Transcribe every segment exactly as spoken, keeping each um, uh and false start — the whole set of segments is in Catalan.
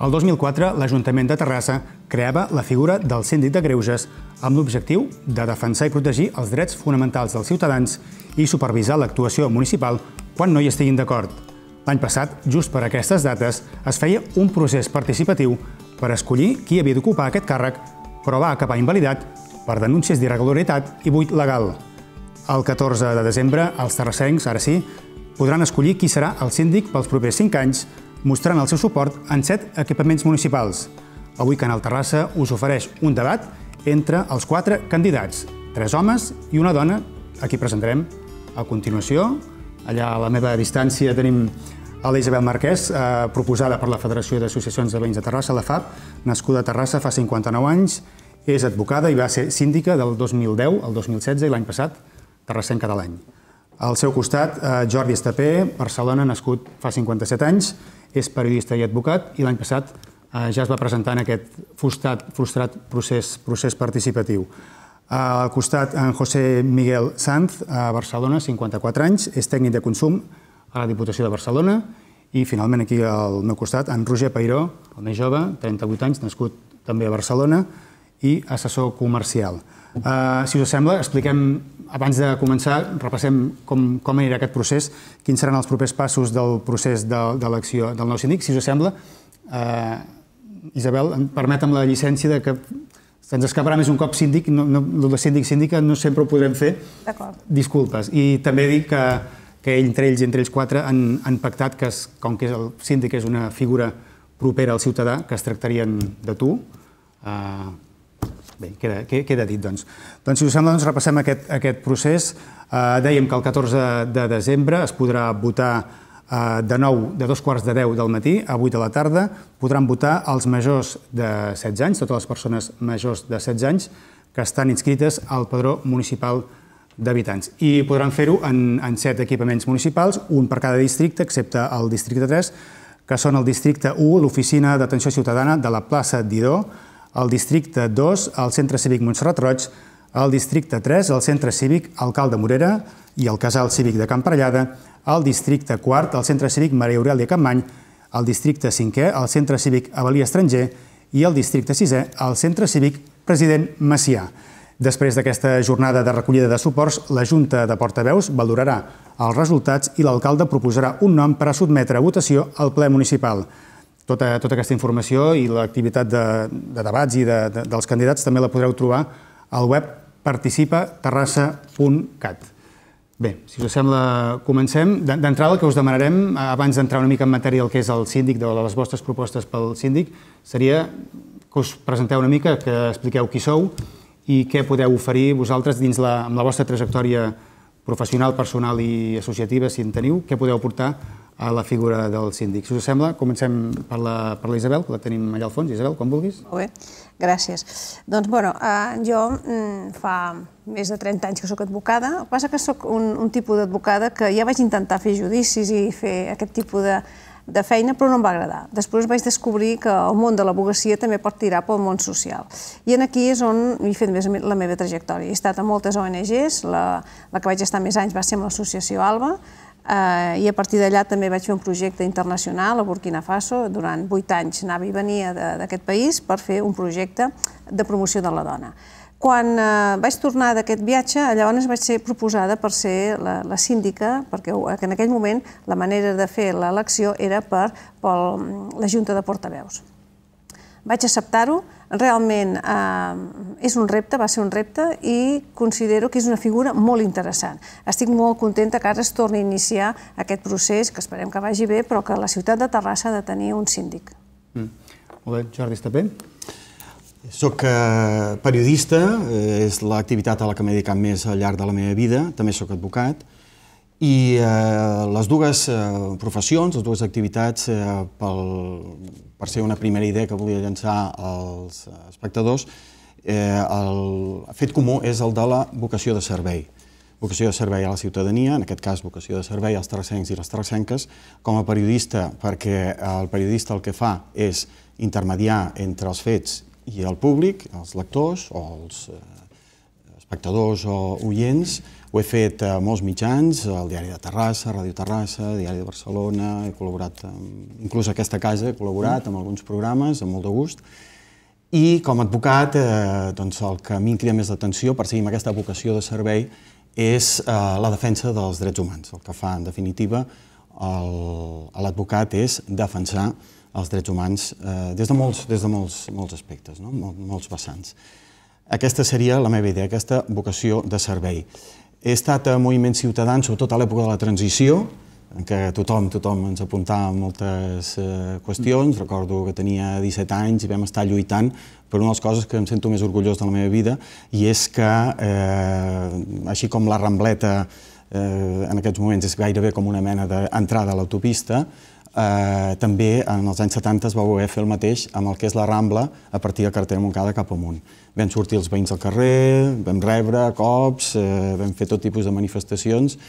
El dos mil quatre, l'Ajuntament de Terrassa creava la figura del síndic de greuges amb l'objectiu de defensar i protegir els drets fonamentals dels ciutadans i supervisar l'actuació municipal quan no hi estiguin d'acord. L'any passat, just per aquestes dates, es feia un procés participatiu per escollir qui havia d'ocupar aquest càrrec, però va acabar invalidat per denúncies d'irregularitat i buit legal. El catorze de desembre, els terrassencs, ara sí, podran escollir qui serà el síndic pels propers cinc anys, mostrant el seu suport en set equipaments municipals. Avui Canal Terrassa us ofereix un debat entre els quatre candidats, tres homes i una dona, a qui presentarem a continuació. Allà a la meva distància tenim a la Isabel Marquès, eh, proposada per la Federació d'Associacions de Veïns de Terrassa, la F A P, nascuda a Terrassa fa cinquanta-nou anys, és advocada i va ser síndica del dos mil deu al dos mil setze i l'any passat terrassenca de l'any. Al seu costat, eh, Jordi Estapé, Barcelona, nascut fa cinquanta-set anys, és periodista i advocat i l'any passat eh, ja es va presentar en aquest frustrat, frustrat procés, procés participatiu. Al costat, en José Miguel Sanz, a Barcelona, cinquanta-quatre anys, és tècnic de consum a la Diputació de Barcelona i finalment aquí al meu costat, en Roger Peiró, el més jove, trenta-vuit anys, nascut també a Barcelona i assessor comercial. Uh, si us sembla, expliquem, abans de començar, repassem com, com anirà aquest procés, quins seran els propers passos del procés d'elecció del nou síndic. Si us sembla, uh, Isabel, permetem la llicència de que se'ns escaparà més un cop síndic, no, no, el de síndic-síndica no sempre ho podrem fer. D'acord. Disculpes. I també dic que, que entre ells i entre ells quatre han, han pactat que, es, com que el síndic és una figura propera al ciutadà, que es tractarien de tu. Uh, Bé, queda, queda dit, doncs. Doncs, si us sembla, doncs, repassem aquest, aquest procés. Eh, dèiem que el catorze de desembre es podrà votar eh, de nou, de dos quarts de deu del matí a vuit de la tarda. Podran votar els majors de setze anys, totes les persones majors de setze anys que estan inscrites al padró municipal d'habitants. I podran fer-ho en, en set equipaments municipals, un per cada districte, excepte el districte tres, que són el districte u, l'Oficina d'Atenció Ciutadana de la plaça Didó, el districte dos, el Centre Cívic Montserrat Roig, el districte tres, el Centre Cívic Alcalde Morera i el Casal Cívic de Can Parellada, el districte quart, el Centre Cívic Maria Aurèlia Capmany, el districte cinquè, el Centre Cívic Avalí Estranger i el districte sisè, el Centre Cívic President Macià. Després d'aquesta jornada de recollida de suports, la Junta de Portaveus valorarà els resultats i l'alcalde proposarà un nom per a sotmetre a votació al ple municipal. Tota, tota aquesta informació i l'activitat de, de debats i de, de, dels candidats també la podreu trobar al web participa terrassa punt cat. Bé, si us sembla, comencem. D'entrada, el que us demanarem, abans d'entrar una mica en matèria del que és el síndic, de les vostres propostes pel síndic, seria que us presenteu una mica, que expliqueu qui sou i què podeu oferir vosaltres dins la, amb la vostra trajectòria professional, personal i associativa, si en teniu, què podeu aportar a la figura del síndic. Si us sembla, comencem per la, per la Isabel, que la tenim allà al fons. Isabel, quan vulguis. Molt bé, gràcies. Doncs, bueno, eh, jo mm, fa més de trenta anys que sóc advocada. El que passa que sóc un, un tipus d'advocada que ja vaig intentar fer judicis i fer aquest tipus de, de feina, però no em va agradar. Després vaig descobrir que el món de l'advocacia també pot tirar pel món social. I aquí és on he fet més la meva trajectòria. He estat a moltes O N Ges, la, la que vaig estar més anys va ser amb l'associació ALBA, Uh, i a partir d'allà també vaig fer un projecte internacional a Burkina Faso. Durant vuit anys anava i venia d'aquest país per fer un projecte de promoció de la dona. Quan uh, vaig tornar d'aquest viatge, llavors vaig ser proposada per ser la, la síndica, perquè en aquell moment la manera de fer l'elecció era per, per la Junta de Portaveus. Vaig acceptar-ho, realment eh, és un repte, va ser un repte i considero que és una figura molt interessant. Estic molt contenta que ara es torni a iniciar aquest procés, que esperem que vagi bé, però que la ciutat de Terrassa ha de tenir un síndic. Mm. Molt bé, Jordi Estapé. Soc eh, periodista, eh, és l'activitat a la que m'he dedicat més al llarg de la meva vida, també soc advocat, i eh, les dues eh, professions, les dues activitats, eh, pel, per ser una primera idea que volia llançar als espectadors, eh, el fet comú és el de la vocació de servei. Vocació de servei a la ciutadania, en aquest cas vocació de servei als terrassencs i les terrassenques, com a periodista, perquè el periodista el que fa és intermediar entre els fets i el públic, els lectors o els eh, espectadors o oients. Ho he fet a molts mitjans, al Diari de Terrassa, Ràdio Terrassa, Diari de Barcelona, he col·laborat, inclús a aquesta casa he col·laborat amb alguns programes, amb molt de gust. I com a advocat, el que a mi em crida més l'atenció, perseguim aquesta vocació de servei, és la defensa dels drets humans. El que fa, en definitiva, l'advocat és defensar els drets humans des de molts aspectes, molts vessants. Aquesta seria la meva idea, aquesta vocació de servei. He estat a moviments ciutadans, sobretot a l'època de la transició, en què tothom, tothom ens apuntava moltes qüestions. Recordo que tenia disset anys i vam estar lluitant per una de les coses que em sento més orgullós de la meva vida, i és que, així com la Rambleta en aquests moments és gairebé com una mena d'entrada a l'autopista, també en els anys setanta es va voler fer el mateix amb el que és la Rambla a partir del carrer Montcada cap amunt. Vam sortir els veïns al carrer, vam rebre cops, vam fer tot tipus de manifestacions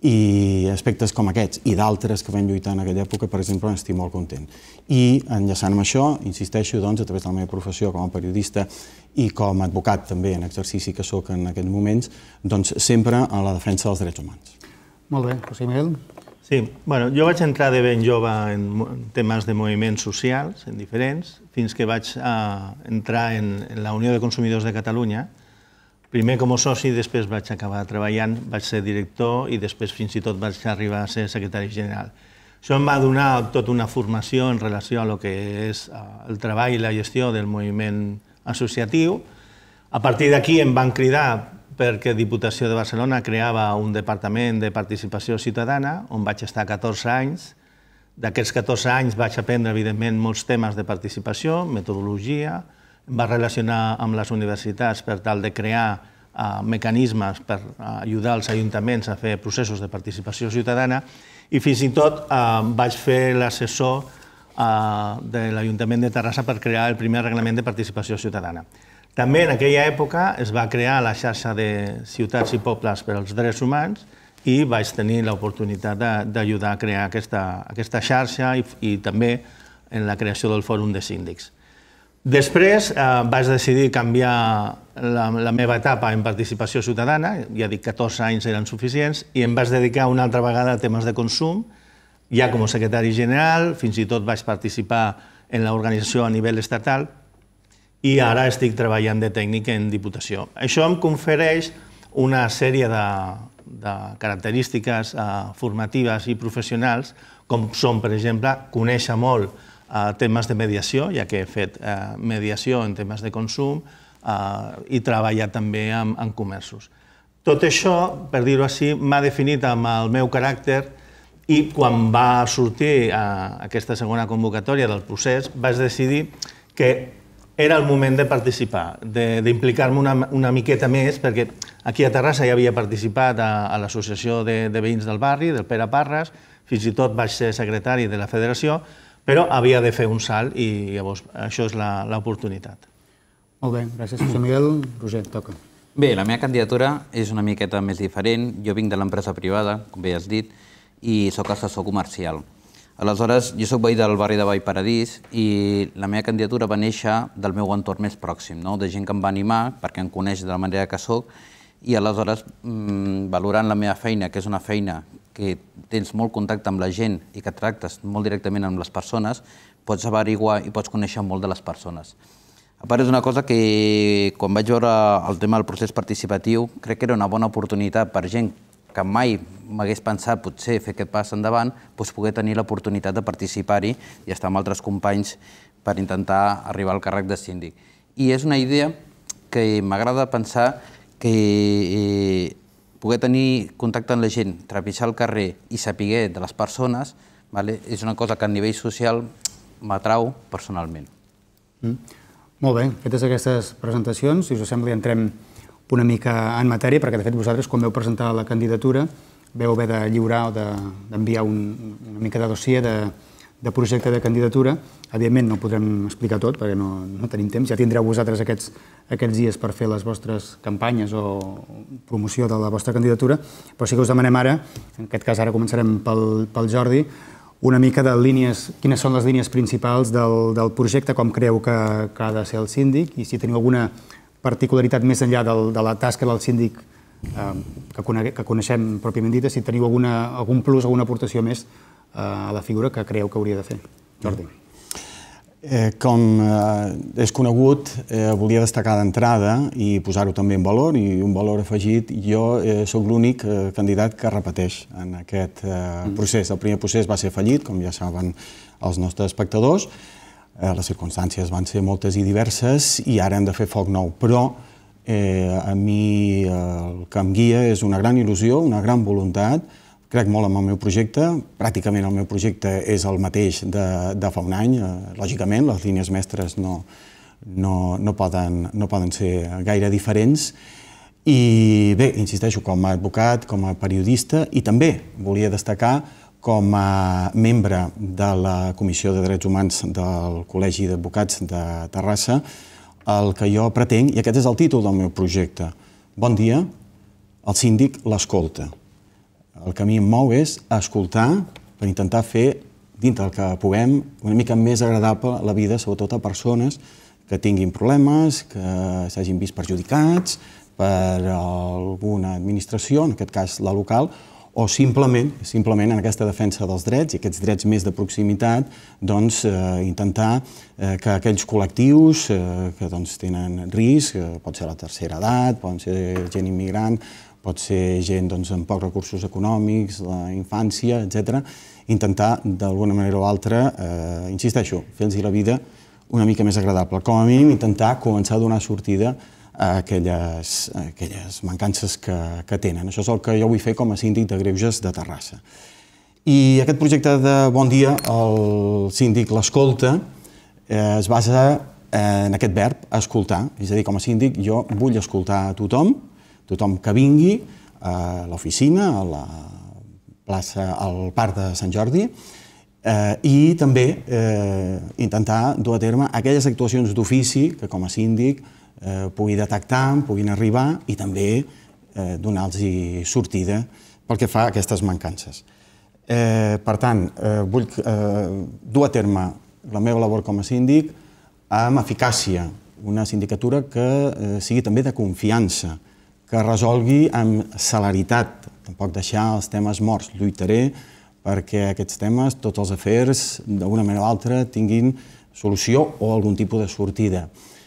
i aspectes com aquests i d'altres que vam lluitar en aquella època, per exemple, n'estic molt content. I enllaçant amb això, insisteixo, a través de la meva professió com a periodista i com a advocat també en exercici que soc en aquests moments, sempre a la defensa dels drets humans. Molt bé, José Miguel. Sí, bueno, jo vaig entrar de ben jove en temes de moviments socials, en diferents, fins que vaig entrar en la Unió de Consumidors de Catalunya. Primer com a soci, després vaig acabar treballant, vaig ser director i després fins i tot vaig arribar a ser secretari general. Això em va donar tota una formació en relació a lo que és el treball i la gestió del moviment associatiu. A partir d'aquí em van cridar perquè Diputació de Barcelona creava un departament de participació ciutadana, on vaig estar catorze anys. D'aquests catorze anys vaig aprendre, evidentment, molts temes de participació, metodologia, em va relacionar amb les universitats per tal de crear mecanismes per ajudar els ajuntaments a fer processos de participació ciutadana i fins i tot vaig fer l'assessor de l'Ajuntament de Terrassa per crear el primer reglament de participació ciutadana. També en aquella època es va crear la xarxa de ciutats i pobles per als drets humans i vaig tenir l'oportunitat d'ajudar a crear aquesta xarxa i també en la creació del Fòrum de Síndics. Després vaig decidir canviar la meva etapa en participació ciutadana, ja dic, catorze anys eren suficients, i em vaig dedicar una altra vegada a temes de consum, ja com a secretari general, fins i tot vaig participar en l'organització a nivell estatal, i ara estic treballant de tècnic en Diputació. Això em confereix una sèrie de característiques formatives i professionals, com són, per exemple, conèixer molt temes de mediació, ja que he fet mediació en temes de consum i treballar també en comerços. Tot això, per dir-ho així, m'ha definit amb el meu caràcter i quan va sortir aquesta segona convocatòria del procés vaig decidir que era el moment de participar, d'implicar-me una miqueta més, perquè aquí a Terrassa ja havia participat a l'Associació de Veïns del Barri, del Pere Parres, fins i tot vaig ser secretari de la federació, però havia de fer un salt i llavors això és l'oportunitat. Molt bé, gràcies, José Miguel. Roger, toca. Bé, la meva candidatura és una miqueta més diferent. Jo vinc de l'empresa privada, com bé has dit, i soc assessor comercial. Aleshores, jo soc veí del barri de Vallparadís i la meva candidatura va néixer del meu entorn més pròxim, de gent que em va animar perquè em coneix de la manera que soc i aleshores, valorant la meva feina, que és una feina que tens molt contacte amb la gent i que tractes molt directament amb les persones, pots averiguar i pots conèixer molt de les persones. A part, és una cosa que quan vaig veure el tema del procés participatiu crec que era una bona oportunitat per gent que mai m'hagués pensat potser fer aquest pas endavant, poder tenir l'oportunitat de participar-hi i estar amb altres companys per intentar arribar al càrrec de síndic. I és una idea que m'agrada pensar que poder tenir contacte amb la gent, trepitjar el carrer i saber de les persones és una cosa que a nivell social m'atrau personalment. Molt bé, fetes aquestes presentacions, si us sembla, entrem una mica en matèria, perquè de fet vosaltres, quan veu presentar la candidatura, veu haver de lliurar o d'enviar una mica de dossier de projecte de candidatura. Evidentment no ho podrem explicar tot, perquè no tenim temps. Ja tindreu vosaltres aquests dies per fer les vostres campanyes o promoció de la vostra candidatura, però sí que us demanem ara, en aquest cas ara començarem pel Jordi, una mica de línies, quines són les línies principals del projecte, com creieu que ha de ser el síndic, i si teniu alguna particularitat més enllà de la tasca del síndic que coneixem pròpiament dita, si teniu algun plus, alguna aportació més a la figura que creieu que hauria de fer. Jordi. Com és conegut, volia destacar d'entrada i posar-ho també en valor, i un valor afegit. Jo soc l'únic candidat que repeteix en aquest procés. El primer procés va ser fallit, com ja saben els nostres espectadors. Les circumstàncies van ser moltes i diverses i ara hem de fer foc nou. Però a mi el que em guia és una gran il·lusió, una gran voluntat. Crec molt en el meu projecte. Pràcticament el meu projecte és el mateix de fa un any. Lògicament, les línies mestres no poden ser gaire diferents. I bé, insisteixo, com a advocat, com a periodista, i també volia destacar com a membre de la Comissió de Drets Humans del Col·legi d'Advocats de Terrassa, el que jo pretenc, i aquest és el títol del meu projecte: Bon dia, el síndic l'escolta. El que a mi em mou és escoltar per intentar fer, dintre del que puguem, una mica més agradable la vida, sobretot a persones que tinguin problemes, que s'hagin vist perjudicats per alguna administració, en aquest cas la local, o simplement, simplement en aquesta defensa dels drets i aquests drets més de proximitat, doncs intentar que aquells col·lectius que tenen risc, pot ser la tercera edat, poden ser gent immigrant, pot ser gent amb pocs recursos econòmics, la infància, etcètera, intentar d'alguna manera o altra, insisteixo, fer-los la vida una mica més agradable. Com a mínim, intentar començar a donar sortida a aquelles mancances que tenen. Això és el que jo vull fer com a síndic de Greuges de Terrassa. I aquest projecte de Bon dia, el síndic l'escolta, es basa en aquest verb, escoltar. És a dir, com a síndic jo vull escoltar a tothom, tothom que vingui a l'oficina, a la plaça, al Parc de Sant Jordi, i també intentar dur a terme aquelles actuacions d'ofici que com a síndic pugui detectar, puguin arribar i també donar-los sortida pel que fa a aquestes mancances. Per tant, vull dur a terme la meva labor com a síndic amb eficàcia, una sindicatura que sigui també de confiança, que resolgui amb celeritat, tampoc deixar els temes morts. Lluitaré perquè aquests temes, tots els afers, d'una manera o altra, tinguin solució o algun tipus de sortida.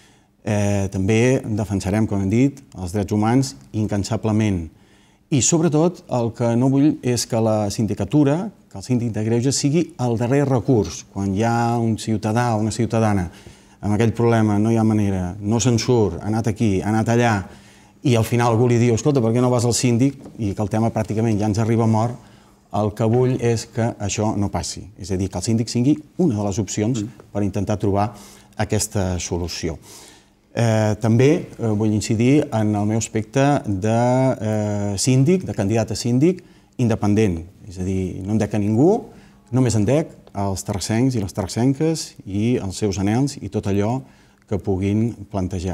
També defensarem, com hem dit, els drets humans incansablement. I sobretot el que no vull és que la sindicatura, que el síndic de Greuges sigui el darrer recurs. Quan hi ha un ciutadà o una ciutadana amb aquell problema, no hi ha manera, no se'n surt, ha anat aquí, ha anat allà, i al final algú li diu, escolta, per què no vas al síndic? I que el tema pràcticament ja ens arriba mort. El que vull és que això no passi. És a dir, que el síndic sigui una de les opcions per intentar trobar aquesta solució. També vull incidir en el meu aspecte de síndic, de candidat a síndic independent. És a dir, no em dec a ningú, només em dec als terrassencs i les terrassenques i els seus anhels i tot allò que puguin plantejar.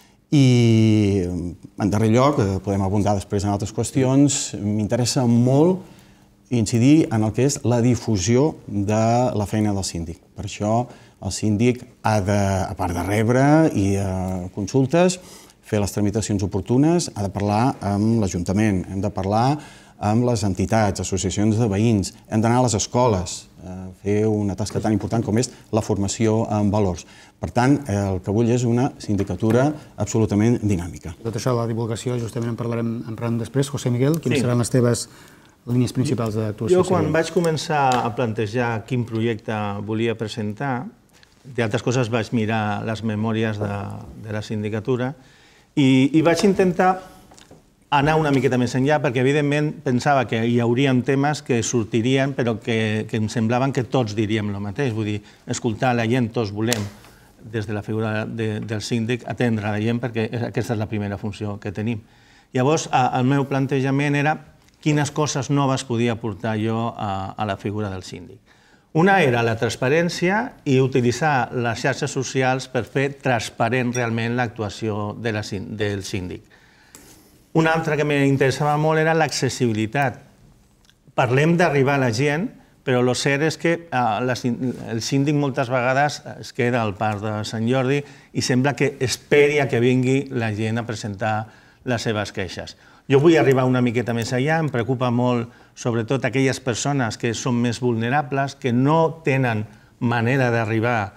I, en darrer lloc, podem abundar després en altres qüestions, m'interessa molt incidir en el que és la difusió de la feina del síndic. Per això el síndic ha de, a part de rebre i consultes, fer les tramitacions oportunes, ha de parlar amb l'Ajuntament, hem de parlar amb les entitats, associacions de veïns, hem d'anar a les escoles, fer una tasca tan important com és la formació en valors. Per tant, el que vull és una sindicatura absolutament dinàmica. Tot això de la divulgació, justament en parlarem, en parlarem després. José Miguel, quines seran les teves línies principals d'actuació? Jo, quan vaig començar a plantejar quin projecte volia presentar, d'altres coses vaig mirar les memòries de la sindicatura i vaig intentar anar una miqueta més enllà, perquè evidentment pensava que hi haurien temes que sortirien però que em semblaven que tots diríem el mateix. Vull dir, escoltar la gent, tots volem, des de la figura del síndic, atendre la gent, perquè aquesta és la primera funció que tenim. Llavors, el meu plantejament era quines coses noves podia aportar jo a la figura del síndic. Una era la transparència i utilitzar les xarxes socials per fer transparent realment l'actuació del síndic. Una altra que m'interessava molt era l'accessibilitat. Parlem d'arribar a la gent, però el cert és que el síndic moltes vegades es queda al Parc de Sant Jordi i sembla que esperi a que vingui la gent a presentar les seves queixes. Jo vull arribar una miqueta més allà, em preocupa molt sobretot aquelles persones que són més vulnerables, que no tenen manera d'arribar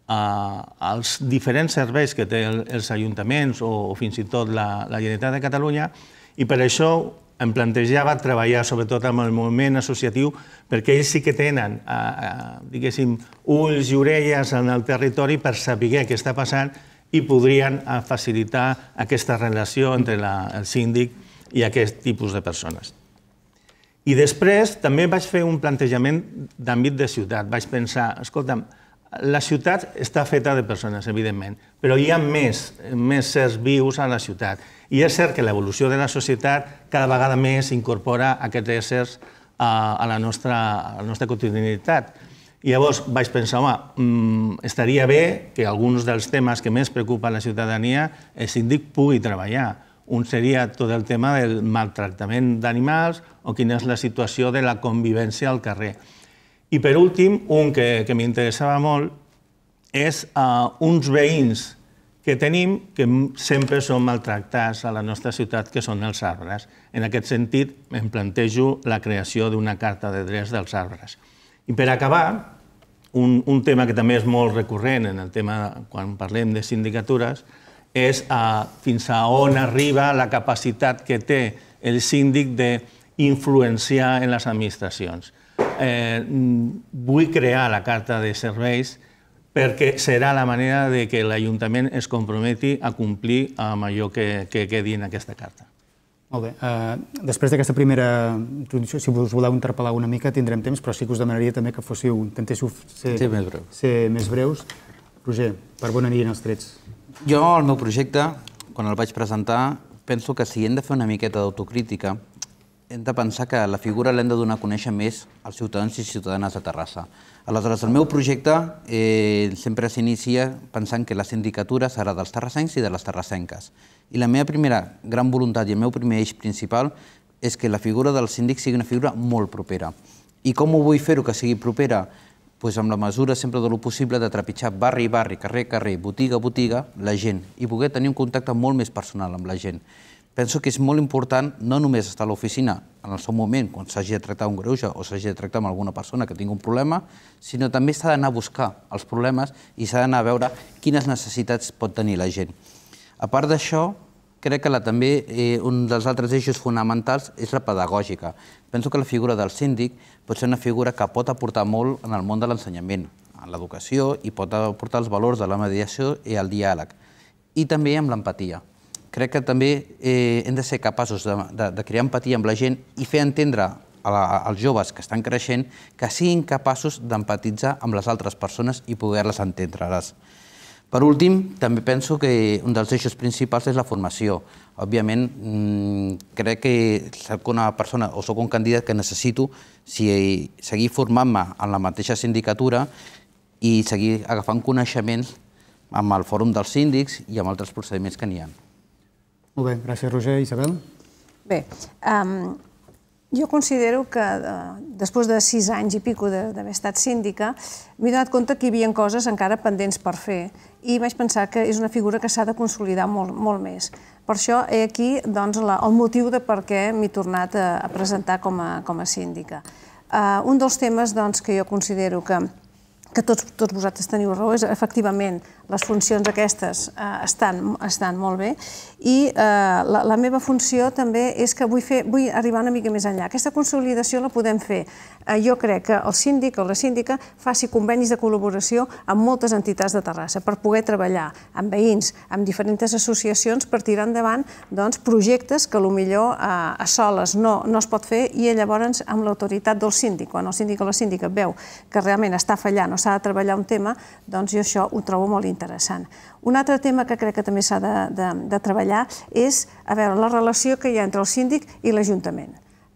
als diferents serveis que tenen els ajuntaments o fins i tot la Generalitat de Catalunya, i per això em plantejava treballar sobretot amb el moviment associatiu perquè ells sí que tenen, diguéssim, ulls i orelles en el territori per saber què està passant i podrien facilitar aquesta relació entre el síndic i aquest tipus de persones. I després també vaig fer un plantejament d'àmbit de ciutat. Vaig pensar, escolta'm, la ciutat està feta de persones, evidentment, però hi ha més éssers vius a la ciutat. I és cert que l'evolució de la societat cada vegada més incorpora aquests éssers a la nostra quotidianitat. I llavors vaig pensar, home, estaria bé que alguns dels temes que més preocupen la ciutadania el síndic pugui treballar. Un seria tot el tema del maltractament d'animals o quina és la situació de la convivència al carrer. I per últim, un que m'interessava molt és uns veïns que tenim que sempre són maltractats a la nostra ciutat, que són els arbres. En aquest sentit, em plantejo la creació d'una carta de drets dels arbres. I per acabar, un tema que també és molt recurrent en el tema quan parlem de sindicatures és fins a on arriba la capacitat que té el síndic d'influenciar en les administracions. Vull crear la carta de serveis perquè serà la manera que l'Ajuntament es comprometi a complir amb allò que quedi en aquesta carta. Molt bé. Després d'aquesta primera introducció, si us voleu interpel·lar una mica, tindrem temps, però sí que us demanaria també que fóssiu, intentéssiu ser més breus. Roger, per on anirien els trets? Jo, el meu projecte, quan el vaig presentar, penso que si hem de fer una miqueta d'autocrítica, hem de pensar que la figura l'hem de donar a conèixer més als ciutadans i ciutadanes de Terrassa. Aleshores, el meu projecte sempre s'inicia pensant que la sindicatura serà dels terrassencs i de les terrassenques. I la meva primera gran voluntat i el meu primer eix principal és que la figura del síndic sigui una figura molt propera. I com ho vull fer-ho que sigui propera? Doncs amb la mesura sempre de lo possible de trepitjar barri a barri, carrer a carrer, botiga a botiga, la gent, i poder tenir un contacte molt més personal amb la gent. Penso que és molt important no només estar a l'oficina en el seu moment, quan s'hagi de tractar un greuge o s'hagi de tractar amb alguna persona que tingui un problema, sinó també s'ha d'anar a buscar els problemes i s'ha d'anar a veure quines necessitats pot tenir la gent. A part d'això, crec que també un dels altres eixos fonamentals és la pedagògica. Penso que la figura del síndic pot ser una figura que pot aportar molt en el món de l'ensenyament, en l'educació, i pot aportar els valors de la mediació i el diàleg, i també amb l'empatia. Crec que també hem de ser capaços de crear empatia amb la gent i fer entendre als joves que estan creixent que siguin capaços d'empatitzar amb les altres persones i poder-les entendre-les. Per últim, també penso que un dels eixos principals és la formació. Òbviament, crec que soc una persona o soc un candidat que necessito seguir formant-me en la mateixa sindicatura i seguir agafant coneixements amb el fòrum dels síndics i amb altres procediments que n'hi ha. Molt bé, gràcies, Roger. Isabel? Bé, jo considero que després de sis anys i pico d'haver estat síndica m'he donat compte que hi havia coses encara pendents per fer i vaig pensar que és una figura que s'ha de consolidar molt més. Per això he aquí el motiu de per què m'he tornat a presentar com a síndica. Un dels temes que jo considero que que tots vosaltres teniu raó, és efectivament les funcions aquestes estan molt bé i la meva funció també és que vull arribar una mica més enllà. Aquesta consolidació la podem fer. Jo crec que el síndic o la síndica faci convenis de col·laboració amb moltes entitats de Terrassa per poder treballar amb veïns, amb diferents associacions per tirar endavant projectes que potser a soles no es pot fer i llavors amb l'autoritat del síndic, quan el síndic o la síndica veu que realment està fallant o s'ha de treballar un tema, doncs jo això ho trobo molt interessant. Un altre tema que crec que també s'ha de treballar és la relació que hi ha entre el síndic i l'Ajuntament.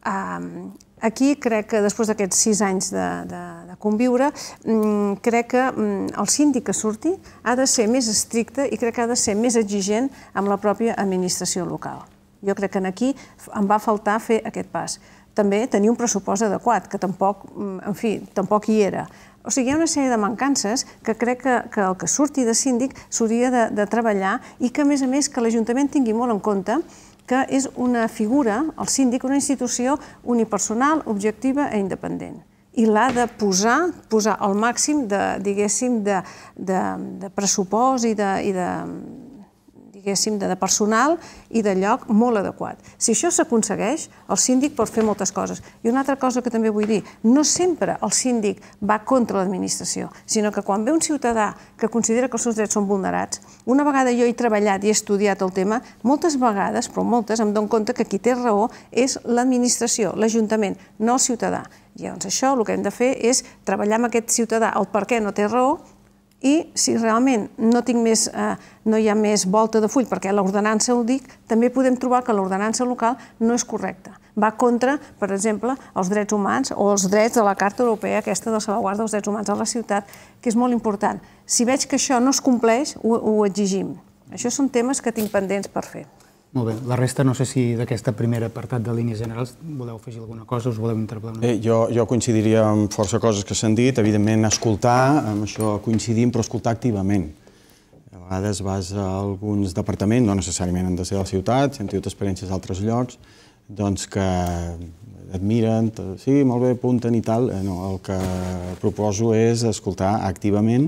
Aquí crec que després d'aquests sis anys de conviure, crec que el síndic que surti ha de ser més estricte i crec que ha de ser més exigent amb la pròpia administració local. Jo crec que aquí em va faltar fer aquest pas. també tenir un pressupost adequat, que tampoc, en fi, tampoc hi era. O sigui, hi ha una sèrie de mancances que crec que, que el que surti de síndic s'hauria de, de treballar i que, a més a més, que l'Ajuntament tingui molt en compte que és una figura, el síndic, una institució unipersonal, objectiva i independent. I l'ha de posar, posar el màxim de, diguéssim, de, de, de pressupost i de, i de diguéssim, de personal i de lloc molt adequat. Si això s'aconsegueix, el síndic pot fer moltes coses. I una altra cosa que també vull dir, no sempre el síndic va contra l'administració, sinó que quan ve un ciutadà que considera que els seus drets són vulnerats, una vegada jo he treballat i he estudiat el tema, moltes vegades, però moltes, em dono compte que qui té raó és l'administració, l'Ajuntament, no el ciutadà. I llavors això el que hem de fer és treballar amb aquest ciutadà el per què no té raó i si realment no, tinc més, eh, no hi ha més volta de full perquè l'ordenança ho dic, també podem trobar que l'ordenança local no és correcta. Va contra, per exemple, els drets humans o els drets de la Carta Europea, aquesta de salvaguarda dels drets humans a la ciutat, que és molt important. Si veig que això no es compleix, ho, ho exigim. Això són temes que tinc pendents per fer. Molt bé. La resta, no sé si d'aquest primer apartat de línies generals voleu afegir alguna cosa, us voleu interpel·lar una cosa? Jo, jo coincidiria amb força coses que s'han dit. Evidentment, escoltar, amb això coincidim, però escoltar activament. A vegades vas a alguns departaments, no necessàriament han de ser de la ciutat, si han tingut experiències a altres llocs, doncs que et miren, sí, molt bé, apunten i tal. No, el que proposo és escoltar activament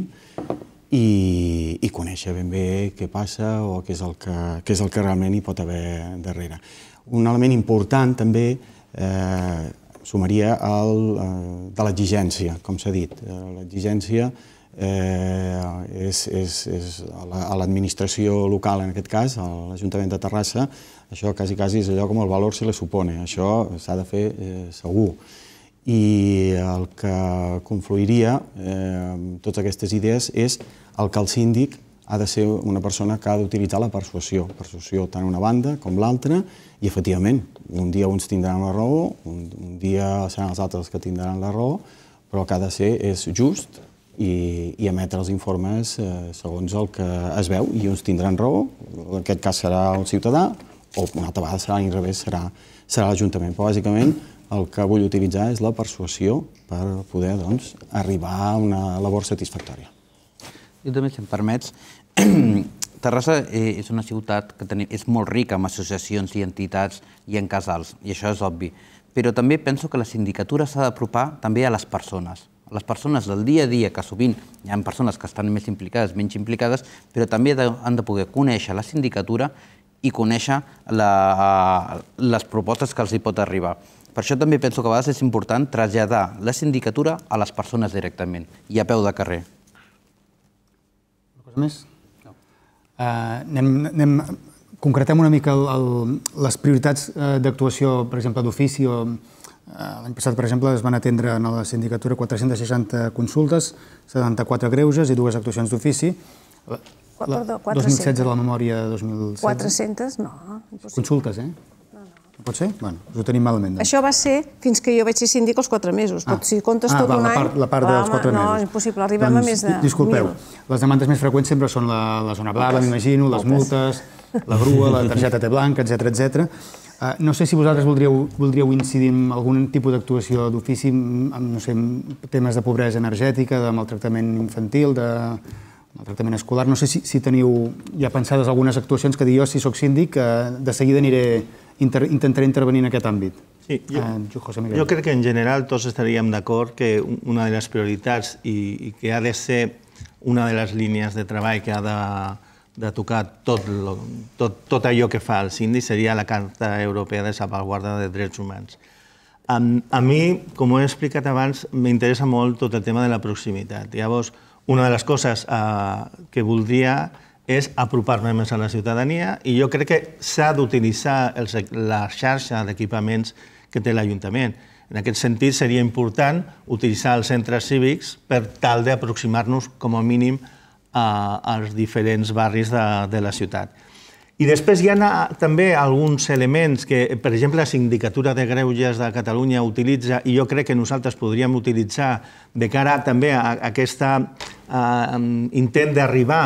i, i conèixer ben bé què passa o què és, el que, què és el que realment hi pot haver darrere. Un element important també eh, sumaria el eh, de l'exigència, com s'ha dit. Eh, l'exigència eh, és, és, és a l'administració local, en aquest cas, a l'Ajuntament de Terrassa, això quasi, quasi és allò com el valor se li supone. Això s'ha de fer eh, segur. I el que confluiria eh, amb totes aquestes idees és el que el síndic ha de ser una persona que ha d'utilitzar la persuasió. Persuasió tant una banda com l'altra i, efectivament, un dia uns tindran la raó, un, un dia seran els altres que tindran la raó, però el que ha de ser és just i, i emetre els informes eh, segons el que es veu i uns tindran raó, en aquest cas serà el ciutadà, o una altra vegada serà l'inrevés, serà, serà l'Ajuntament. Però, bàsicament, el que vull utilitzar és la persuasió per poder doncs, arribar a una labor satisfactòria. Jo també, si em permets, Terrassa és una ciutat que tenim, és molt rica en associacions i entitats i en casals, i això és obvi. Però també penso que la sindicatura s'ha d'apropar també a les persones. A les persones del dia a dia, que sovint hi ha persones que estan més implicades, menys implicades, però també han de poder conèixer la sindicatura i conèixer la, les propostes que els hi pot arribar. Per això també penso que a vegades és important traslladar la sindicatura a les persones directament i a peu de carrer. Una cosa més? No. Uh, anem, anem, concretem una mica el, el, les prioritats d'actuació, per exemple, d'ofici. Uh, L'any passat, per exemple, es van atendre en la sindicatura quatre-centes seixanta consultes, setanta-quatre greuges i dues actuacions d'ofici. Perdó, quatre-centes. dos mil setze de la memòria, dos mil setze. quatre-centes, no. Consultes, eh? Pot ser? Bueno, us ho tenim malament. Això va ser fins que jo vaig ser síndic els quatre mesos. Si comptes tot un any... La part dels quatre mesos. No, és impossible. Arribem a més de mil. Disculpeu, les demandes més freqüents sempre són la zona blava, m'imagino, les multes, la grua, la targeta T blanca, etcètera, etcètera. No sé si vosaltres voldríeu incidir en algun tipus d'actuació d'ofici, no sé, temes de pobresa energètica, de maltractament infantil, de maltractament escolar. No sé si teniu ja pensades algunes actuacions que dir jo, si soc síndic, de seguida aniré intentaré intervenir en aquest àmbit. Sí, jo, uh, jo crec que en general tots estaríem d'acord que una de les prioritats i, i que ha de ser una de les línies de treball que ha de, de tocar tot, lo, tot, tot allò que fa el síndic seria la Carta Europea de Salvaguarda de Drets Humans. A, a mi, com he explicat abans, m'interessa molt tot el tema de la proximitat. Llavors, una de les coses uh, que voldria és apropar-me més a la ciutadania i jo crec que s'ha d'utilitzar la xarxa d'equipaments que té l'Ajuntament. En aquest sentit, seria important utilitzar els centres cívics per tal d'aproximar-nos, com a mínim, als diferents barris de, de la ciutat. I després hi ha també alguns elements que, per exemple, la Sindicatura de Greuges de Catalunya utilitza i jo crec que nosaltres podríem utilitzar de cara també a aquest intent d'arribar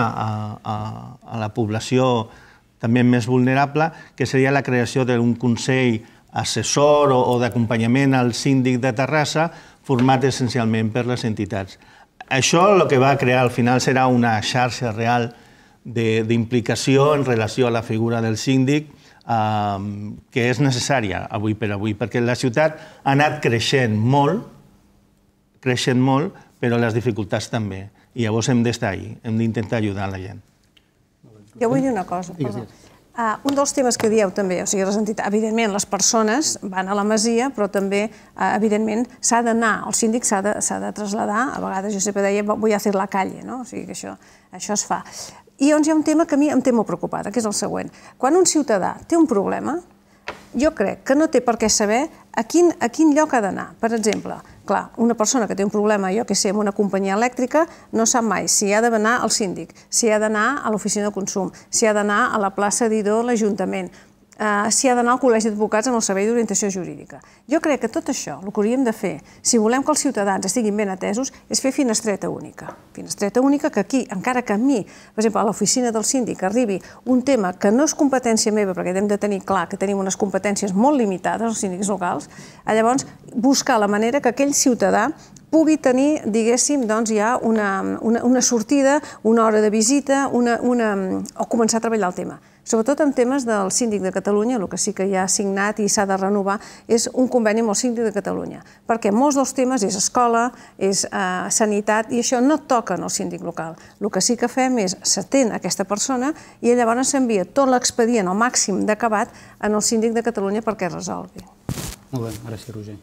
a la població també més vulnerable, que seria la creació d'un Consell assessor o d'acompanyament al síndic de Terrassa, format essencialment per les entitats. Això el que va crear al final serà una xarxa real d'implicació en relació a la figura del síndic, que és necessària avui per avui, perquè la ciutat ha anat creixent molt, creixent molt, però les dificultats també. I llavors hem d'estar ahí, hem d'intentar ajudar la gent. Jo vull dir una cosa, perdó. Un dels temes que dieu també, o sigui, les entitats, evidentment les persones van a la masia, però també, evidentment, s'ha d'anar, el síndic s'ha de traslladar, a vegades jo sempre deia, vull fer la calle, no? O sigui que això es fa. I llavors hi ha un tema que a mi em té molt preocupada, que és el següent. Quan un ciutadà té un problema, jo crec que no té per què saber a quin lloc ha d'anar. Per exemple, clar, una persona que té un problema, jo que sé, amb una companyia elèctrica, no sap mai si ha d'anar al síndic, si ha d'anar a l'oficina de consum, si ha d'anar a la plaça d'Idó, l'Ajuntament, si ha d'anar al Col·legi d'Advocats amb el Servei d'Orientació Jurídica. Jo crec que tot això, el que hauríem de fer, si volem que els ciutadans estiguin ben atesos, és fer finestreta única. Finestreta única que aquí, encara que a mi, per exemple, a l'oficina del síndic arribi un tema que no és competència meva, perquè hem de tenir clar que tenim unes competències molt limitades, els síndics locals, llavors buscar la manera que aquell ciutadà pugui tenir, diguéssim, doncs ja una sortida, una hora de visita, o començar a treballar el tema. Sobretot en temes del síndic de Catalunya, el que sí que ja ha signat i s'ha de renovar és un conveni amb el síndic de Catalunya, perquè molts dels temes és escola, és sanitat, i això no toca en el síndic local. El que sí que fem és s'atén aquesta persona i llavors s'envia tot l'expedient al màxim d'acabat en el síndic de Catalunya perquè es resolgui. Molt bé, ara sí, Roger.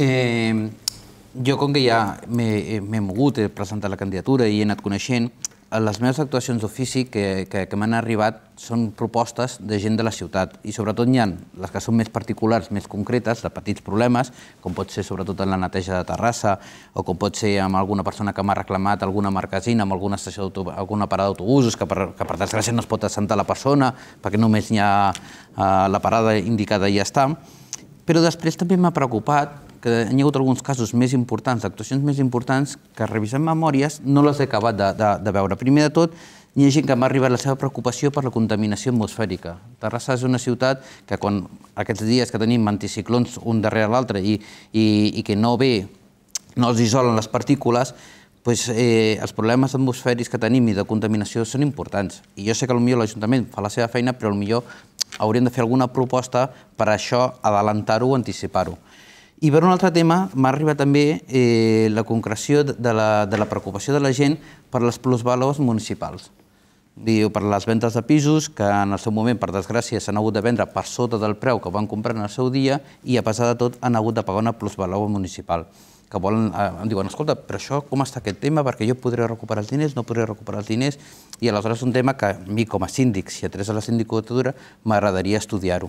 Jo, com que ja m'he mogut, he presentat la candidatura i he anat coneixent, les meves actuacions d'ofici que m'han arribat són propostes de gent de la ciutat i sobretot n'hi ha les que són més particulars, més concretes, de petits problemes, com pot ser sobretot en la neteja de Terrassa o com pot ser amb alguna persona que m'ha reclamat alguna marquesina amb alguna estació alguna parada d'autobusos que per desgràcia no es pot assentar la persona perquè només n'hi ha la parada indicada i ja està. Però després també m'ha preocupat que hi ha hagut alguns casos més importants, d'actuacions més importants, que revisant memòries no les he acabat de veure. Primer de tot, hi ha gent que m'ha arribat la seva preocupació per la contaminació atmosfèrica. Terrassa és una ciutat que quan aquests dies que tenim anticiclons un darrere l'altre i que no ve, no els isolen les partícules, els problemes atmosfèrics que tenim i de contaminació són importants. I jo sé que potser l'Ajuntament fa la seva feina, però potser hauríem de fer alguna proposta per això adelantar-ho o anticipar-ho. I per un altre tema, m'ha arribat també la concreció de la preocupació de la gent per les plusvàlues municipals. Per les ventes de pisos, que en el seu moment, per desgràcia, s'han hagut de vendre per sota del preu que van comprar en el seu dia i, a pesar de tot, han hagut de pagar una plusvàlua municipal. Que em diuen, escolta, però això com està aquest tema? Perquè jo podré recuperar els diners, no podré recuperar els diners. I aleshores és un tema que a mi, com a síndic, si atrés a la sindicatura, m'agradaria estudiar-ho.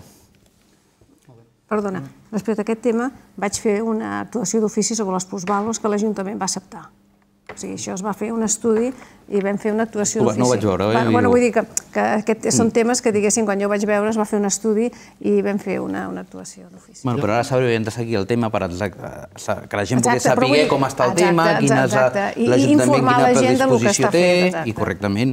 Perdona, respecte a aquest tema vaig fer una actuació d'ofici sobre les plusvàlues que l'Ajuntament va acceptar. O sigui, això es va fer un estudi i vam fer una actuació d'ofici. No ho vaig veure, oi? Bueno, vull dir que són temes que, diguéssim, quan jo vaig veure es va fer un estudi i vam fer una actuació d'ofici. Bueno, però ara s'hauríem de seguir el tema per que la gent pogués saber com està el tema, l'Ajuntament quina predisposició té i correctament.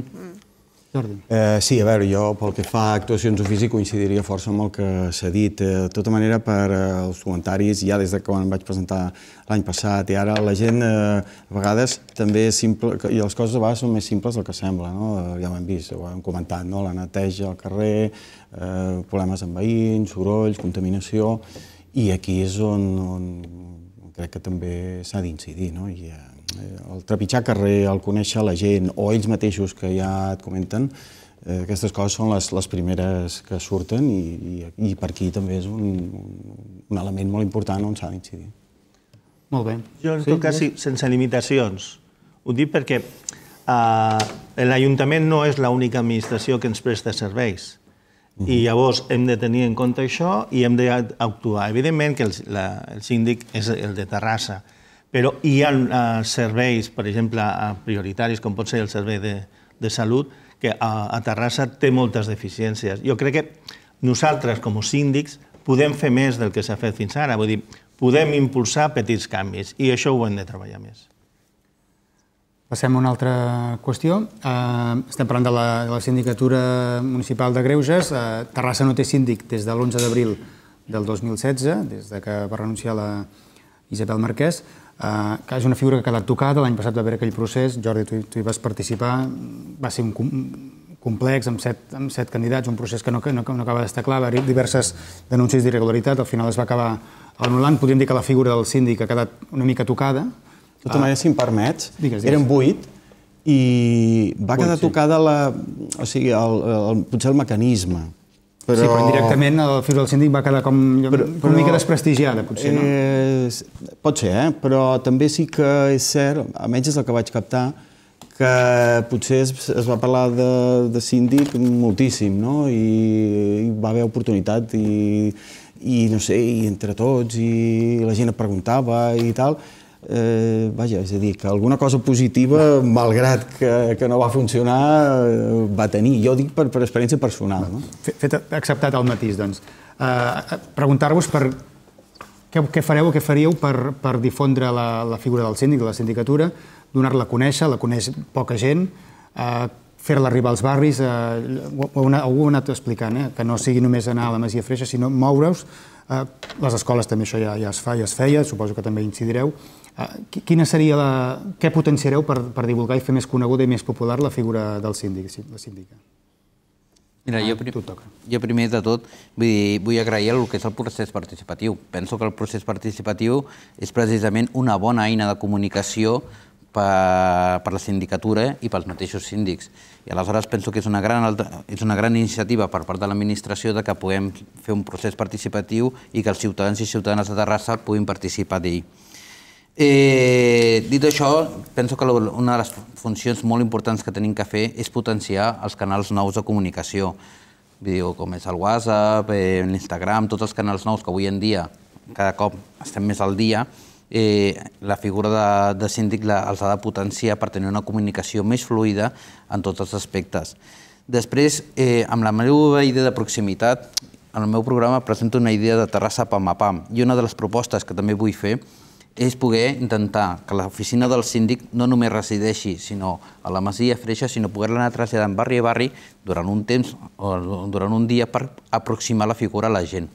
Sí, a veure, jo pel que fa a actuacions d'ofici coincidiria força amb el que s'ha dit. De tota manera, per als comentaris, ja des de quan vaig presentar l'any passat i ara, la gent a vegades també és simple, i les coses a vegades són més simples del que sembla, ja ho hem vist, ho hem comentat, la neteja al carrer, problemes amb veïns, sorolls, contaminació, i aquí és on crec que també s'ha d'incidir, no? El trepitjar carrer, el conèixer la gent o ells mateixos que ja et comenten, aquestes coses són les primeres que surten i per aquí també és un element molt important on s'ha d'incidir. Molt bé. Jo, en tot cas, sense limitacions. Ho dic perquè l'Ajuntament no és l'única administració que ens presta serveis. I llavors hem de tenir en compte això i hem d'actuar. Evidentment que el síndic és el de Terrassa, però hi ha serveis, per exemple, prioritaris, com pot ser el servei de salut, que a Terrassa té moltes deficiències. Jo crec que nosaltres, com a síndics, podem fer més del que s'ha fet fins ara. Vull dir, podem impulsar petits canvis i això ho hem de treballar més. Passem a una altra qüestió. Estem parlant de la Sindicatura Municipal de Greuges. Terrassa no té síndic des de l'onze d'abril del dos mil setze, des que va renunciar la Isabel Marquès, que és una figura que ha quedat tocada. L'any passat va haver aquell procés, Jordi, tu hi vas participar, va ser un complex amb set candidats, un procés que no acaba d'estar clar, va haver diverses denúncies d'irregularitat, al final es va acabar anul·lant. Podríem dir que la figura del síndic ha quedat una mica tocada. De tota manera, si em permets, eren vuit i va quedar tocada potser el mecanisme. Sí, però indirectament la figura del síndic va quedar com una mica desprestigiada, potser, no? Pot ser, eh? Però també sí que és cert, almenys és el que vaig captar, que potser es va parlar de síndic moltíssim, no? I va haver oportunitat i, no sé, i entre tots, i la gent et preguntava i tal. Vaja, és a dir, que alguna cosa positiva, malgrat que no va funcionar, va tenir. Jo ho dic per experiència personal. Fet acceptat el matís, doncs. Preguntar-vos per què fareu o què faríeu per difondre la figura del síndic, de la sindicatura, donar-la a conèixer, la coneix poca gent, fer-la arribar als barris, algú ho ha anat explicant, que no sigui només anar a la Masia Freixa, sinó moure-us. Les escoles també això ja es fa i es feia, suposo que també incidireu. Quina seria la... Què potenciareu per divulgar i fer més coneguda i més popular la figura del síndic, la síndica? Mira, jo primer de tot vull agrair el que és el procés participatiu. Penso que el procés participatiu és precisament una bona eina de comunicació per la sindicatura i pels mateixos síndics. I aleshores penso que és una gran iniciativa per part de l'administració que puguem fer un procés participatiu i que els ciutadans i ciutadanes de Terrassa puguin participar d'ell. Dit això, penso que una de les funcions molt importants que tenim que fer és potenciar els canals nous de comunicació, com és el WhatsApp, l'Instagram, tots els canals nous que avui en dia cada cop estem més al dia. La figura de síndic els ha de potenciar per tenir una comunicació més fluida en tots els aspectes. Després, amb la meva idea de proximitat, en el meu programa presento una idea de Terrassa pam a pam, i una de les propostes que també vull fer és poder intentar que l'oficina del síndic no només resideixi a la Masia Freixa, sinó poder-la anar traslladant barri a barri durant un temps o durant un dia per aproximar la figura a la gent.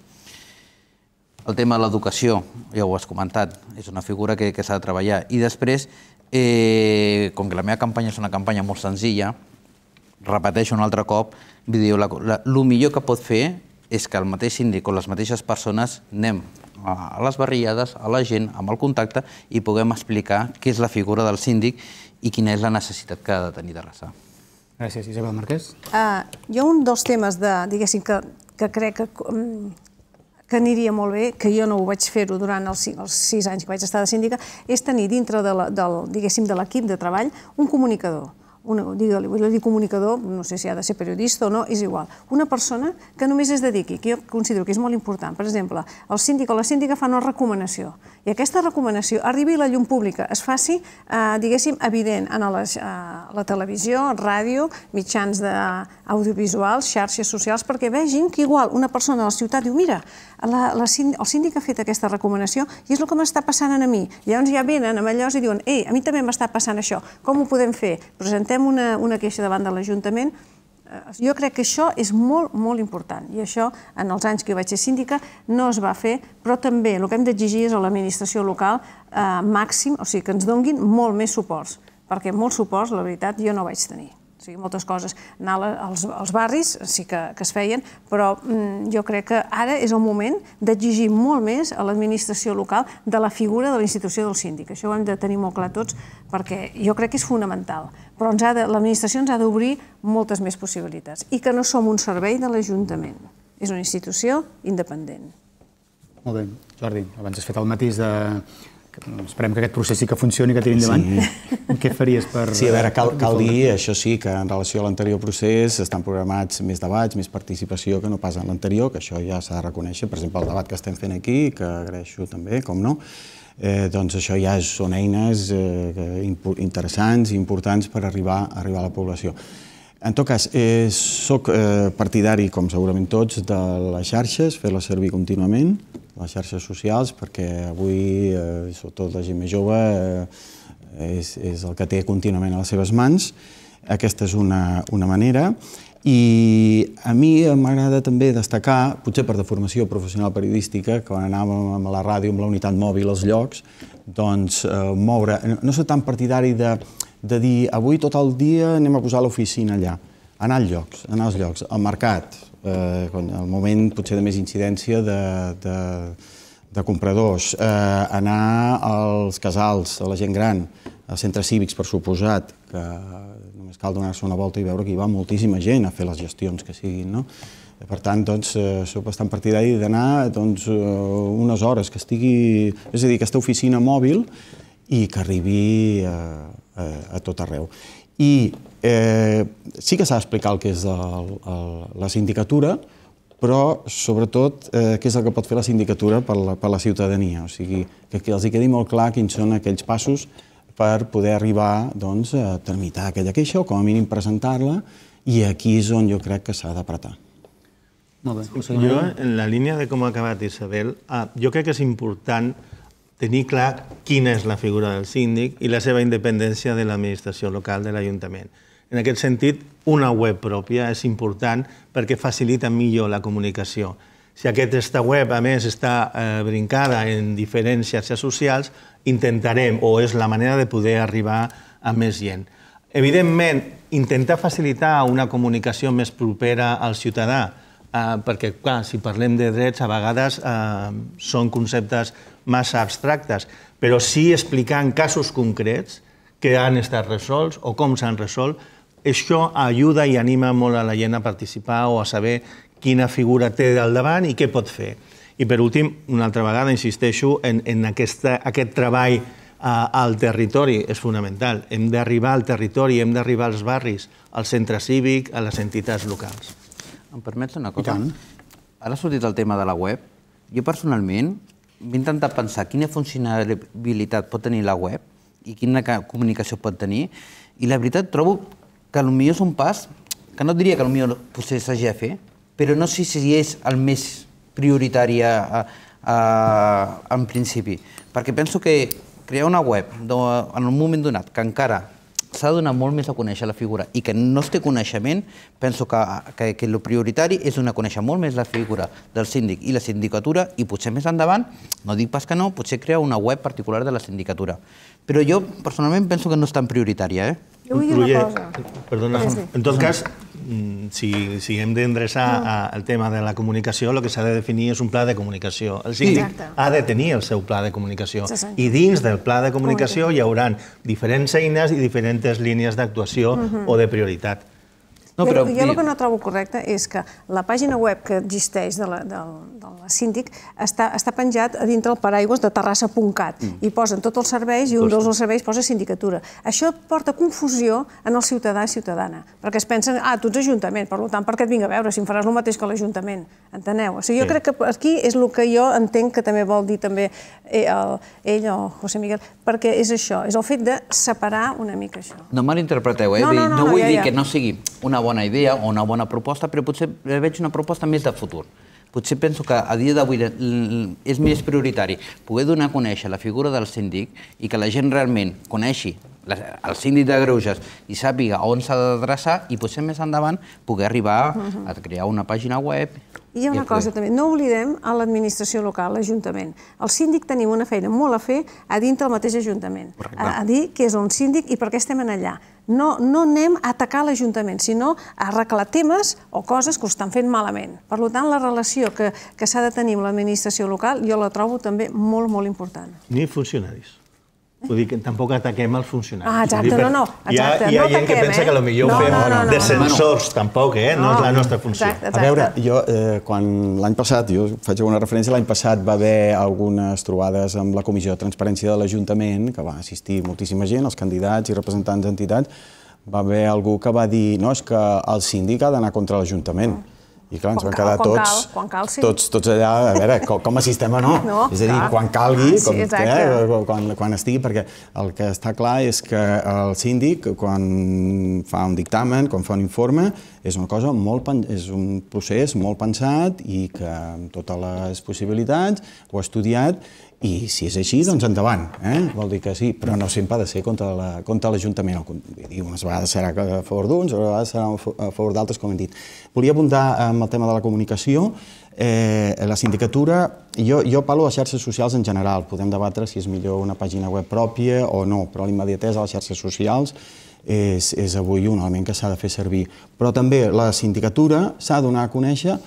El tema de l'educació, ja ho has comentat, és una figura que s'ha de treballar. I després, com que la meva campanya és una campanya molt senzilla, repeteixo un altre cop, el millor que pot fer és que el mateix síndic o les mateixes persones anem a les barriades, a la gent, amb el contacte, i puguem explicar què és la figura del síndic i quina és la necessitat que ha de tenir Terrassa. Gràcies, Isabel Marquès. Jo un dels temes, diguéssim, que crec que aniria molt bé, que jo no ho vaig fer-ho durant els sis anys que vaig estar de síndica, és tenir dintre de l'equip de treball un comunicador. Vull dir comunicador, no sé si ha de ser periodista o no, és igual. Una persona que només es dediqui, que jo considero que és molt important. Per exemple, el síndic o la síndica fan una recomanació i aquesta recomanació arribi a la llum pública, es faci, diguéssim, evident en la televisió, ràdio, mitjans audiovisuals, xarxes socials, perquè vegin que igual una persona a la ciutat diu mira, el síndic ha fet aquesta recomanació i és el que m'està passant a mi. Llavors ja venen amb allò i diuen ei, a mi també m'està passant això, com ho podem fer? Presentem una queixa davant de l'Ajuntament. Jo crec que això és molt, molt important i això, en els anys que jo vaig ser síndica, no es va fer, però també el que hem d'exigir és a l'administració local màxim, o sigui, que ens donguin molt més suports, perquè molts suports, la veritat, jo no vaig tenir. O sigui, moltes coses. Anar als barris sí que es feien, però jo crec que ara és el moment d'exigir molt més a l'administració local de la figura de la institució del síndic. Això ho hem de tenir molt clar tots, perquè jo crec que és fonamental. Però l'administració ens ha d'obrir moltes més possibilitats i que no som un servei de l'Ajuntament. És una institució independent. Molt bé. Jordi, abans has fet el matís de... Esperem que aquest procés sí que funcioni, que tiri endavant. Què faries per... Sí, a veure, cal dir, això sí, que en relació a l'anterior procés estan programats més debats, més participació que no pas en l'anterior, que això ja s'ha de reconèixer. Per exemple, el debat que estem fent aquí, que agraeixo també, com no, doncs això ja són eines interessants i importants per arribar a la població. En tot cas, soc partidari, com segurament tots, de les xarxes, fer-les servir contínuament, les xarxes socials, perquè avui, sobretot la gent més jove, és el que té contínuament a les seves mans. Aquesta és una manera. I a mi m'agrada també destacar, potser per deformació professional periodística, que quan anàvem a la ràdio amb la unitat mòbil als llocs, doncs moure... No soc tan partidari de dir avui tot el dia anem a posar l'oficina allà. Anar als llocs, anar als llocs, al mercat, el moment potser de més incidència de compradors, anar als casals, a la gent gran, als centres cívics, per suposat, que només cal donar-se una volta i veure que hi va moltíssima gent a fer les gestions que siguin, no? Per tant, doncs, soc bastant partidari d'anar unes hores, que estigui... És a dir, aquesta oficina mòbil i que arribi a tot arreu. I sí que s'ha d'explicar el que és la sindicatura, però, sobretot, què és el que pot fer la sindicatura per la ciutadania. O sigui, que els hi quedi molt clar quins són aquells passos per poder arribar a tramitar aquella queixa o, com a mínim, presentar-la, i aquí és on jo crec que s'ha d'apretar. Jo, en la línia de com ha acabat Isabel, jo crec que és important tenir clar quina és la figura del síndic i la seva independència de l'administració local de l'Ajuntament. En aquest sentit, una web pròpia és important perquè facilita millor la comunicació. Si aquesta web, a més, està brincada en diferents xarxes socials, intentarem, o és la manera de poder arribar a més gent. Evidentment, intentar facilitar una comunicació més propera al ciutadà, perquè, clar, si parlem de drets, a vegades són conceptes massa abstractes, però sí explicant casos concrets que han estat resolts o com s'han resolt, això ajuda i anima molt a la gent a participar o a saber quina figura té al davant i què pot fer. I per últim, una altra vegada, insisteixo en aquest treball al territori, és fonamental. Hem d'arribar al territori, hem d'arribar als barris, al centre cívic, a les entitats locals. Em permets una cosa? Ara ha sortit el tema de la web. Jo personalment m'he intentat pensar quina funcionalitat pot tenir la web i quina comunicació pot tenir, i la veritat trobo que potser és un pas que no diria que potser s'hagi de fer, però no sé si és el més prioritari en principi, perquè penso que crear una web en un moment donat que encara s'ha de donar molt més a conèixer la figura i que no es té coneixement, penso que el prioritari és donar a conèixer molt més la figura del síndic i la sindicatura, i potser més endavant, no dic pas que no, potser crear una web particular de la sindicatura. Però jo personalment penso que no és tan prioritària. Jo vull dir una cosa. Perdona, en tot cas, si hem d'endreçar el tema de la comunicació, el que s'ha de definir és un pla de comunicació. El síndic ha de tenir el seu pla de comunicació, i dins del pla de comunicació hi haurà diferents eines i diferents línies d'actuació o de prioritat. Jo el que no trobo correcte és que la pàgina web que existeix de la síndic està penjat a dintre el paraigües de terrassa punt cat i posen tots els serveis i un dels serveis posa sindicatura. Això porta confusió en el ciutadà i ciutadana, perquè es pensen, ah, tu ets ajuntament, per tant, per què et vinc a veure si em faràs el mateix que l'Ajuntament? Enteneu? O sigui, jo crec que aquí és el que jo entenc que també vol dir també ell o José Miguel, perquè és això, és el fet de separar una mica això. No malinterpreteu, eh? No vull dir que no sigui una bona idea o una bona proposta, però potser veig una proposta més de futur. Potser penso que a dia d'avui és més prioritari poder donar a conèixer la figura del síndic i que la gent realment coneixi el síndic de Greuges i sàpiga on s'ha d'adreçar, i potser més endavant poder arribar a crear una pàgina web. I hi ha una cosa també, no oblidem a l'administració local, l'Ajuntament. El síndic tenim una feina molt a fer a dintre del mateix Ajuntament, a dir què és un síndic i per què estem allà. No anem a atacar l'Ajuntament, sinó a arreglar temes o coses que ho estan fent malament. Per tant, la relació que s'ha de tenir amb l'administració local jo la trobo també molt, molt important. Ni funcionaris. Vull dir que tampoc ataquem els funcionaris. Ah, exacte, no, no, exacte, no ataquem, eh? Hi ha gent que pensa que potser ho fem de censors, tampoc, eh? No és la nostra funció. A veure, jo, quan l'any passat, jo faig alguna referència, l'any passat va haver algunes trobades amb la Comissió de Transparència de l'Ajuntament, que va assistir moltíssima gent, els candidats i representants d'entitats, va haver algú que va dir, no, és que el síndic ha d'anar contra l'Ajuntament. I clar, ens van quedar tots allà, a veure, com a sistema no. És a dir, quan calgui, quan estigui, perquè el que està clar és que el síndic, quan fa un dictamen, quan fa un informe, és una cosa molt, és un procés molt pensat i que amb totes les possibilitats ho ha estudiat i si és així, doncs endavant, vol dir que sí, però no sempre ha de ser contra l'Ajuntament. Unes vegades serà a favor d'uns, unes vegades serà a favor d'altres, com hem dit. Volia apuntar amb el tema de la comunicació. La sindicatura, jo parlo de xarxes socials en general, podem debatre si és millor una pàgina web pròpia o no, però l'immediatesa a les xarxes socials és avui un element que s'ha de fer servir. Però també la sindicatura s'ha de donar a conèixer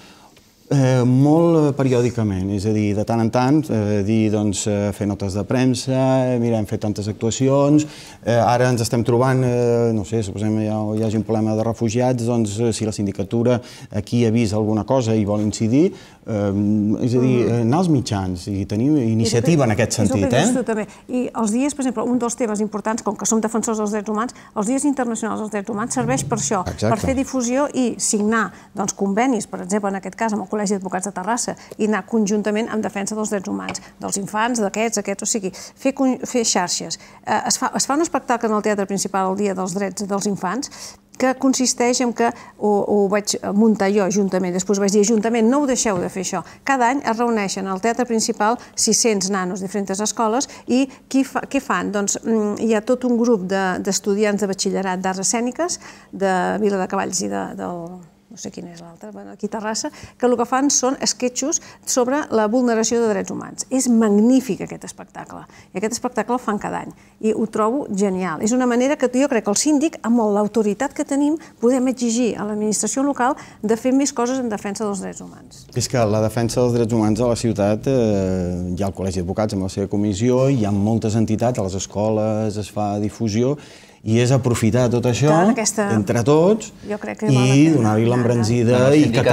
molt periòdicament, és a dir, de tant en tant, dir, doncs, fer notes de premsa, mira, hem fet tantes actuacions, ara ens estem trobant, no sé, suposem que hi hagi un problema de refugiats, doncs, si la sindicatura aquí ha vist alguna cosa i vol incidir, és a dir, anar als mitjans i tenir iniciativa en aquest sentit, eh? És el que dius tu també. I els dies, per exemple, un dels temes importants, com que som defensors dels drets humans, els dies internacionals dels drets humans serveix per això, per fer difusió i signar convenis, per exemple, en aquest cas, amb el Col·legi d'Advocats de Terrassa, i anar conjuntament en defensa dels drets humans, dels infants, d'aquests, aquests, o sigui, fer xarxes. Es fa un espectacle en el Teatre Principal el Dia dels Drets dels Infants, que consisteix en que ho vaig muntar jo juntament, després vaig dir Ajuntament, no ho deixeu de fer això. Cada any es reuneixen al Teatre Principal sis-cents nanos de diferents escoles i què fan? Doncs hi ha tot un grup d'estudiants de batxillerat d'arts escèniques de Viladecavalls i del... no sé quina és l'altra, aquí a Terrassa, que el que fan són esquetxos sobre la vulneració de drets humans. És magnífic aquest espectacle, i aquest espectacle el fan cada any, i ho trobo genial. És una manera que jo crec que el síndic, amb l'autoritat que tenim, podem exigir a l'administració local de fer més coses en defensa dels drets humans. És que la defensa dels drets humans a la ciutat, hi ha el Col·legi d'Advocats amb la seva comissió, hi ha moltes entitats, a les escoles es fa difusió, i és aprofitar tot això entre tots i donar-hi l'embranzida i que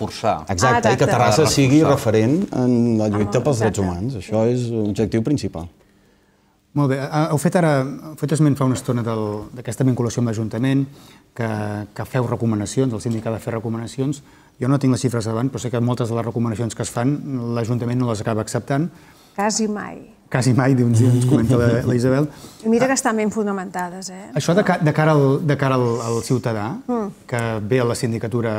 Terrassa sigui referent en la lluita pels drets humans. Això és l'objectiu principal. Molt bé. Heu fet ara, heu fet esment fa una estona d'aquesta vinculació amb l'Ajuntament, que feu recomanacions, el síndic ha de fer recomanacions. Jo no tinc les xifres davant, però sé que moltes de les recomanacions que es fan l'Ajuntament no les acaba acceptant. Quasi mai. Quasi mai, ens comenta la Isabel. Mira que estan ben fonamentades, eh? Això de cara al ciutadà, que ve a la sindicatura,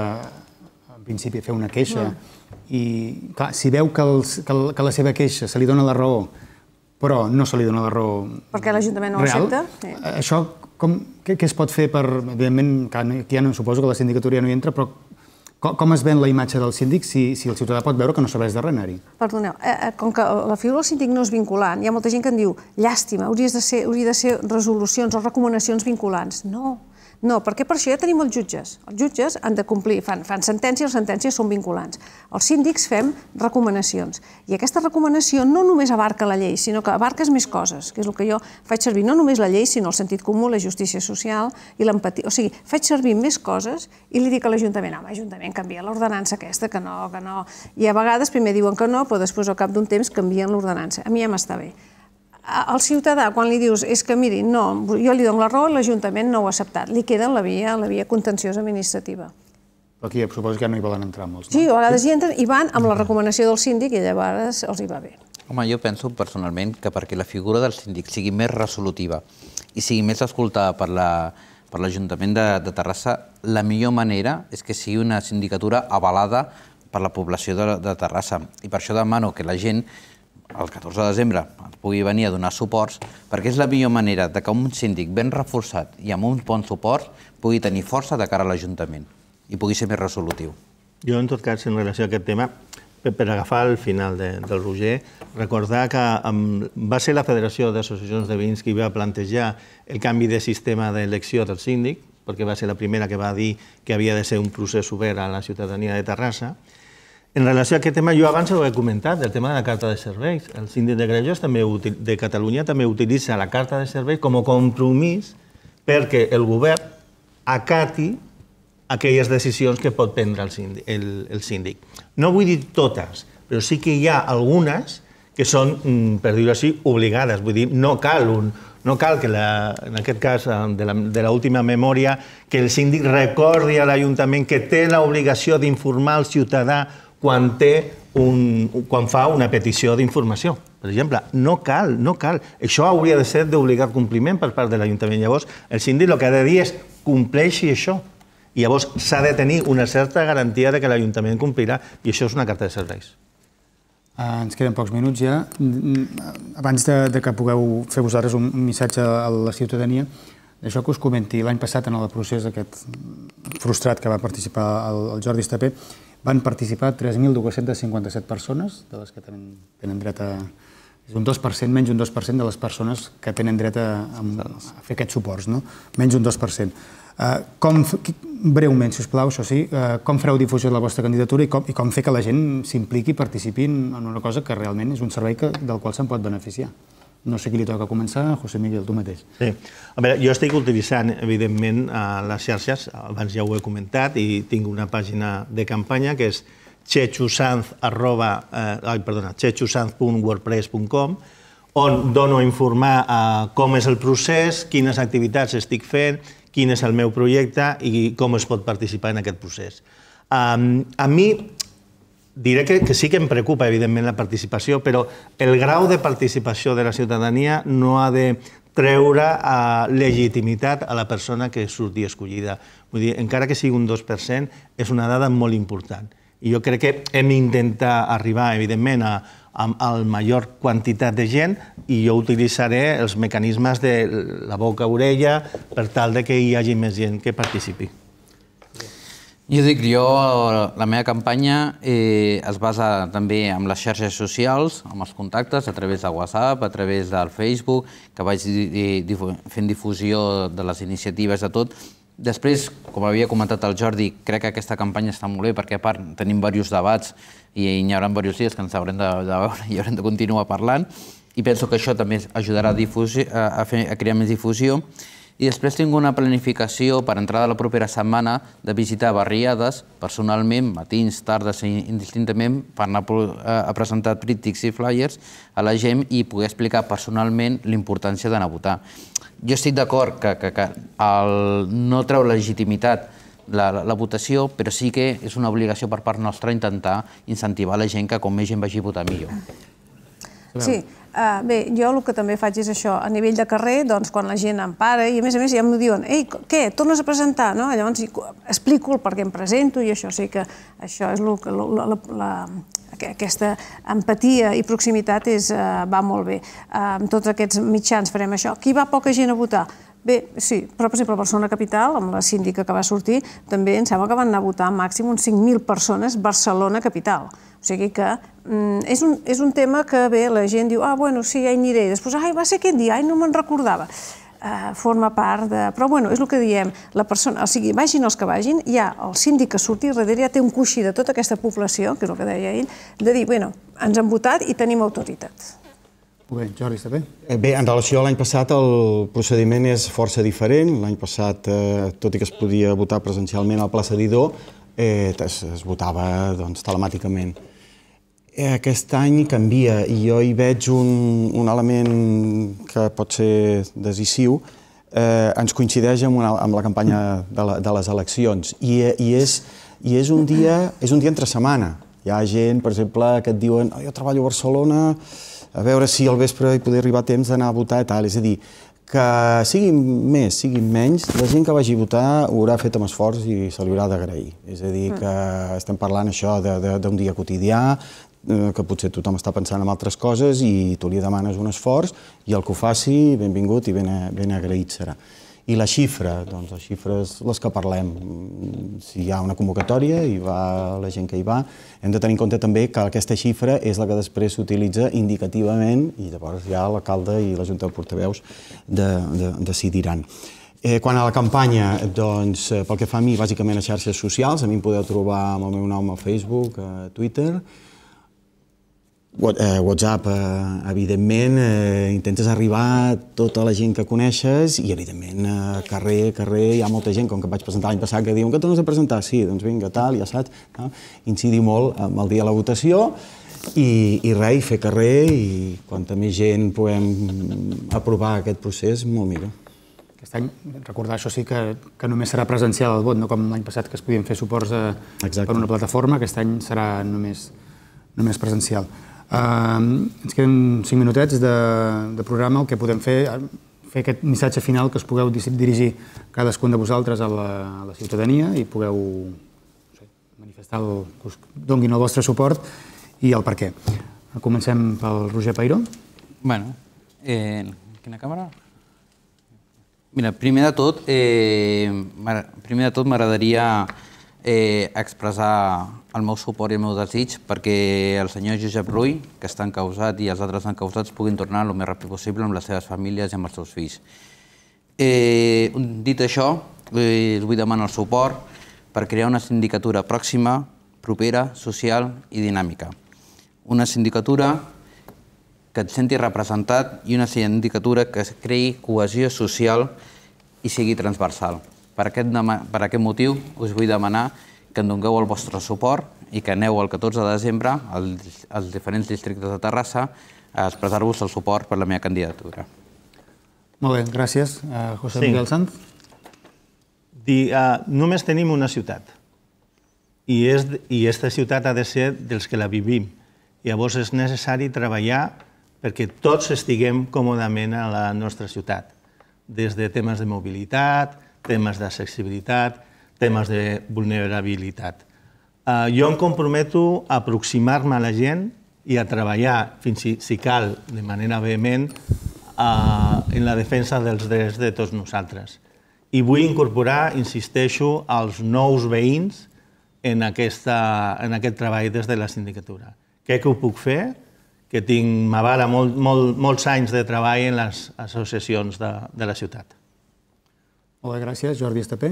en principi, a fer una queixa, i, clar, si veu que la seva queixa se li dona la raó, però no se li dona la raó real... Perquè l'Ajuntament no l'accepta? Això, què es pot fer per... Evidentment, que ja no suposo que la sindicatura ja no hi entra, però com es ven la imatge del síndic si el ciutadà pot veure que no serveix de res anar-hi? Perdoneu, com que la figura del síndic no és vinculant, hi ha molta gent que en diu llàstima, hauria de ser resolucions o recomanacions vinculants. No, no, perquè per això ja tenim els jutges. Els jutges han de complir, fan sentències, les sentències són vinculants. Els síndics fem recomanacions. I aquesta recomanació no només abarca la llei, sinó que abarques més coses, que és el que jo faig servir, no només la llei, sinó el sentit comú, la justícia social i l'empatia. O sigui, faig servir més coses i li dic a l'Ajuntament, home, Ajuntament, canvia l'ordenança aquesta, que no, que no. I a vegades primer diuen que no, però després al cap d'un temps canvien l'ordenança. A mi ja m'està bé. Al ciutadà, quan li dius, és que miri, no, jo li dono la raó, l'Ajuntament no ho ha acceptat, li queda la via contenciosa administrativa. Però aquí suposo que ja no hi volen entrar molts, no? Sí, a vegades hi entren i van amb la recomanació del síndic i llavors els hi va bé. Home, jo penso personalment que perquè la figura del síndic sigui més resolutiva i sigui més escoltada per l'Ajuntament de Terrassa, la millor manera és que sigui una sindicatura avalada per la població de Terrassa. I per això demano que la gent el catorze de desembre pugui venir a donar suports, perquè és la millor manera que un síndic ben reforçat i amb un bon suport pugui tenir força de cara a l'Ajuntament i pugui ser més resolutiu. Jo, en tot cas, en relació a aquest tema, per agafar el final del Roger, recordar que va ser la Federació d'Associacions de Veïns qui va plantejar el canvi de sistema d'elecció del síndic, perquè va ser la primera que va dir que havia de ser un procés obert a la ciutadania de Terrassa. En relació a aquest tema, jo abans ho he comentat, el tema de la carta de serveis. El síndic de Greuges de Catalunya també utilitza la carta de serveis com a compromís perquè el govern acati aquelles decisions que pot prendre el síndic. No vull dir totes, però sí que hi ha algunes que són, per dir-ho així, obligades. Vull dir, no cal un... No cal que, en aquest cas de l'última memòria, que el síndic recordi a l'Ajuntament que té l'obligació d'informar el ciutadà quan fa una petició d'informació. Per exemple, no cal, no cal. Això hauria de ser d'obligat compliment per part de l'Ajuntament. Llavors, el síndic el que ha de dir és compleixi això. I llavors s'ha de tenir una certa garantia de que l'Ajuntament complirà, i això és una carta de serveis. Ens queden pocs minuts ja. Abans de que pugueu fer vosaltres un missatge a la ciutadania, d'això que us comenti, l'any passat en el procés aquest frustrat que va participar el Jordi Estapé, van participar tres mil dos-cents cinquanta-set persones, de les que tenen dret a... És un dos per cent, menys un dos per cent de les persones que tenen dret a fer aquests suports, no? Menys un dos per cent. Breument, si us plau, això sí, com fareu difusió de la vostra candidatura i com fer que la gent s'impliqui i participi en una cosa que realment és un servei del qual se'n pot beneficiar? No sé qui li toca començar, José Miguel, tu mateix. Sí. A veure, jo estic utilitzant, evidentment, les xarxes, abans ja ho he comentat, i tinc una pàgina de campanya que és chechusanz punt wordpress punt com, on dono a informar com és el procés, quines activitats estic fent, quin és el meu projecte i com es pot participar en aquest procés. A mi diré que sí que em preocupa, evidentment, la participació, però el grau de participació de la ciutadania no ha de treure legitimitat a la persona que surti escollida. Vull dir, encara que sigui un dos per cent, és una dada molt important. I jo crec que hem d'intentar arribar, evidentment, a la major quantitat de gent i jo utilitzaré els mecanismes de la boca-orella per tal que hi hagi més gent que participi. Jo dic, jo, la meva campanya es basa també en les xarxes socials, amb els contactes, a través de WhatsApp, a través del Facebook, que vaig fent difusió de les iniciatives, de tot. Després, com havia comentat el Jordi, crec que aquesta campanya està molt bé perquè a part tenim diversos debats i hi haurà diversos dies que ens haurem de veure i haurem de continuar parlant i penso que això també ajudarà a crear més difusió. I després tinc una planificació per entrada de la propera setmana de visitar barriades, personalment, matins, tardes i indistintament, per anar a presentar tríptics i flyers a la gent i poder explicar personalment l'importància d'anar a votar. Jo estic d'acord que no treu legitimitat la votació, però sí que és una obligació per part nostra intentar incentivar la gent que com més gent vagi a votar millor. Sí, bé, jo el que també faig és això, a nivell de carrer, doncs quan la gent em para i a més a més ja m'ho diuen, ei, què, tornes a presentar? Llavors explico el per què em presento i això, o sigui que això és el que aquesta empatia i proximitat va molt bé. Amb tots aquests mitjans farem això. Qui va poca gent a votar? Bé, sí, però per exemple a Barcelona Capital, amb la síndica que va sortir, també em sembla que van anar a votar màxim uns cinc mil persones Barcelona Capital. O sigui que és un tema que bé, la gent diu, ah, bueno, sí, ja hi aniré. Després, ai, va ser aquest dia, ai, no me'n recordava. Forma part de... Però, bueno, és el que diem, la persona, o sigui, vagin els que vagin, ja el síndic que surti darrere ja té un coixí de tota aquesta població, que és el que deia ell, de dir, bueno, ens han votat i tenim autoritat. Molt bé, Jordi, està bé? Bé, en relació a l'any passat el procediment és força diferent. L'any passat, tot i que es podia votar presencialment al Pla Cedidor, es votava telemàticament. Aquest any canvia i jo hi veig un element que pot ser decisiu. Ens coincideix amb la campanya de les eleccions i és un dia entre setmana. Hi ha gent, per exemple, que et diuen jo treballo a Barcelona, a veure si al vespre hi podria arribar temps d'anar a votar i tal. És a dir, que siguin més, siguin menys, la gent que vagi a votar ho haurà fet amb esforç i se li haurà d'agrair. És a dir, que estem parlant això d'un dia quotidià, que potser tothom està pensant en altres coses i tu li demanes un esforç i el que ho faci, benvingut i ben agraït serà. I la xifra, doncs les xifres les que parlem. Si hi ha una convocatòria i va la gent que hi va, hem de tenir en compte també que aquesta xifra és la que després s'utilitza indicativament i llavors ja l'alcalde i la Junta de Portaveus decidiran. Quan a la campanya, doncs, pel que fa a mi, bàsicament a xarxes socials, a mi em podeu trobar amb el meu nom a Facebook, a Twitter, WhatsApp, evidentment, intentes arribar a tota la gent que coneixes i, evidentment, carrer, carrer, hi ha molta gent, com que vaig presentar l'any passat, que diuen que tornes a presentar, sí, doncs vinga, tal, ja saps, incidir molt amb el dia de la votació i res, fer carrer i quanta més gent puguem aprovar aquest procés, molt millor. Aquest any, recordar, això sí que només serà presencial el vot, no com l'any passat que es podien fer suports per una plataforma, aquest any serà només presencial. Ens queden cinc minutets de programa, el que podem fer, fer aquest missatge final que us pugueu dirigir cadascun de vosaltres a la ciutadania i pugueu manifestar que us donguin el vostre suport i el per què. Comencem pel Roger Peiró. Bueno, quina càmera? Mira, primer de tot, primer de tot m'agradaria expressar el meu suport i el meu desig perquè el senyor Josep Rull, que està encausat, i els altres encausats puguin tornar el més ràpid possible amb les seves famílies i amb els seus fills. Dit això, us vull demanar el suport per crear una sindicatura pròxima, propera, social i dinàmica. Una sindicatura que et senti representat i una sindicatura que creï cohesió social i sigui transversal. Per aquest motiu us vull demanar que em dongueu el vostre suport i que aneu el catorze de desembre als diferents districtes de Terrassa a expressar-vos el suport per la meva candidatura. Molt bé, gràcies. José Miguel Sanz. Només tenim una ciutat i aquesta ciutat ha de ser dels que la vivim. Llavors és necessari treballar perquè tots estiguem còmodament a la nostra ciutat, des de temes de mobilitat, temes d'accessibilitat, temes de vulnerabilitat. Jo em comprometo a aproximar-me a la gent i a treballar, fins si cal, de manera vehement, en la defensa dels drets de tots nosaltres. I vull incorporar, insisteixo, els nous veïns en aquest treball des de la sindicatura. Crec que ho puc fer, que m'avala molts anys de treball en les associacions de la ciutat. Molt bé, gràcies. Jordi Estapé.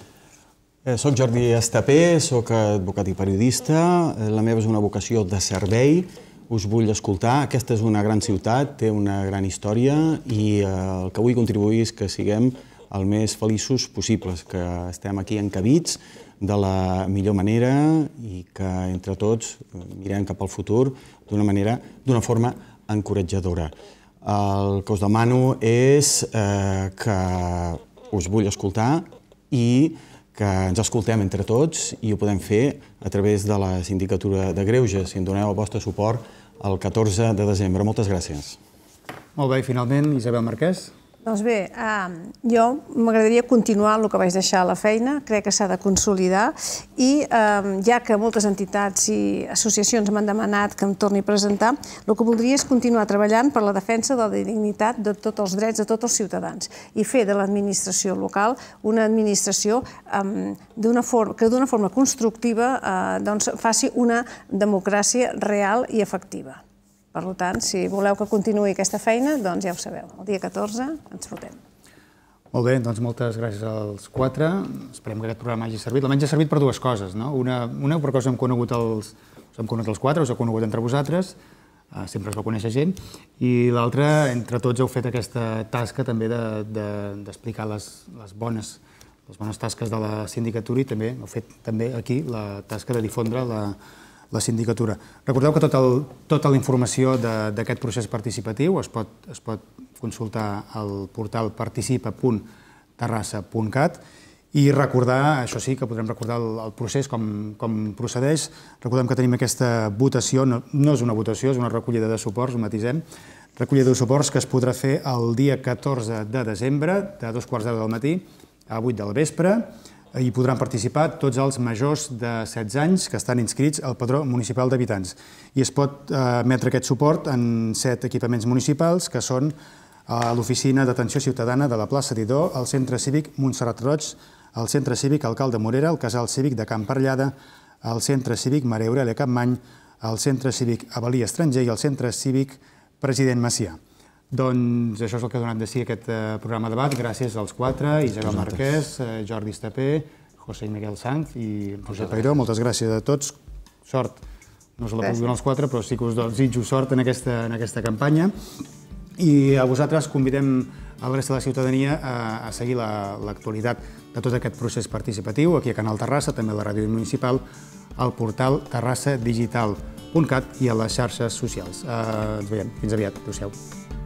Soc Jordi Estapé, soc advocat i periodista. La meva és una vocació de servei. Us vull escoltar. Aquesta és una gran ciutat, té una gran història i el que vull contribuir és que siguem el més feliços possibles, que estem aquí encabits de la millor manera i que entre tots mirem cap al futur d'una manera, d'una forma encoratjadora. El que us demano és que us vull escoltar i que ens escoltem entre tots i ho podem fer a través de la Sindicatura de Greuges, si em doneu el vostre suport el catorze de desembre. Moltes gràcies. Molt bé, i finalment, Isabel Marquès. Doncs bé, jo m'agradaria continuar el que vaig deixar a la feina, crec que s'ha de consolidar i ja que moltes entitats i associacions m'han demanat que em torni a presentar, el que voldria és continuar treballant per la defensa de la dignitat de tots els drets de tots els ciutadans i fer de l'administració local una administració que d'una forma constructiva faci una democràcia real i efectiva. Per tant, si voleu que continuï aquesta feina, doncs ja ho sabeu, el dia catorze ens fotem. Molt bé, doncs moltes gràcies als quatre. Esperem que aquest programa hagi servit. Almenys ha servit per dues coses, no? Una perquè us hem conegut els quatre, us heu conegut entre vosaltres, sempre es va conèixer gent, i l'altra, entre tots heu fet aquesta tasca també d'explicar les bones tasques de la sindicatura i també heu fet també aquí la tasca de difondre la la sindicatura. Recordeu que tota la informació d'aquest procés participatiu es pot consultar al portal participa punt terrassa punt cat i recordar, això sí, que podrem recordar el procés, com procedeix. Recordem que tenim aquesta votació, no és una votació, és una recollida de suports, ho matisem, recollida de suports que es podrà fer el dia catorze de desembre, de dos quarts de deu del matí a vuit del vespre, hi podran participar tots els majors de setze anys que estan inscrits al Padró Municipal d'Habitants. I es pot emetre aquest suport en set equipaments municipals, que són l'Oficina d'Atenció Ciutadana de la plaça Didó, el Centre Cívic Montserrat Roig, el Centre Cívic Alcalde Morera, el Casal Cívic de Camp Parellada, el Centre Cívic Mare Aurèlia Capmany, el Centre Cívic Avalí Estranger i el Centre Cívic President Macià. Doncs això és el que ha donat de si aquest programa de debat. Gràcies als quatre, Isabel Marquès, Jordi Estapé, José Miguel Sanz i Roger Peiró. Moltes gràcies a tots. Sort. No us la puc donar als quatre, però sí que us desitjo sort en aquesta campanya. I a vosaltres convidem a la resta de la ciutadania a seguir l'actualitat de tot aquest procés participatiu aquí a Canal Terrassa, també a la ràdio municipal, al portal terrassa digital punt cat i a les xarxes socials. Ens veiem. Fins aviat. Adéu-siau.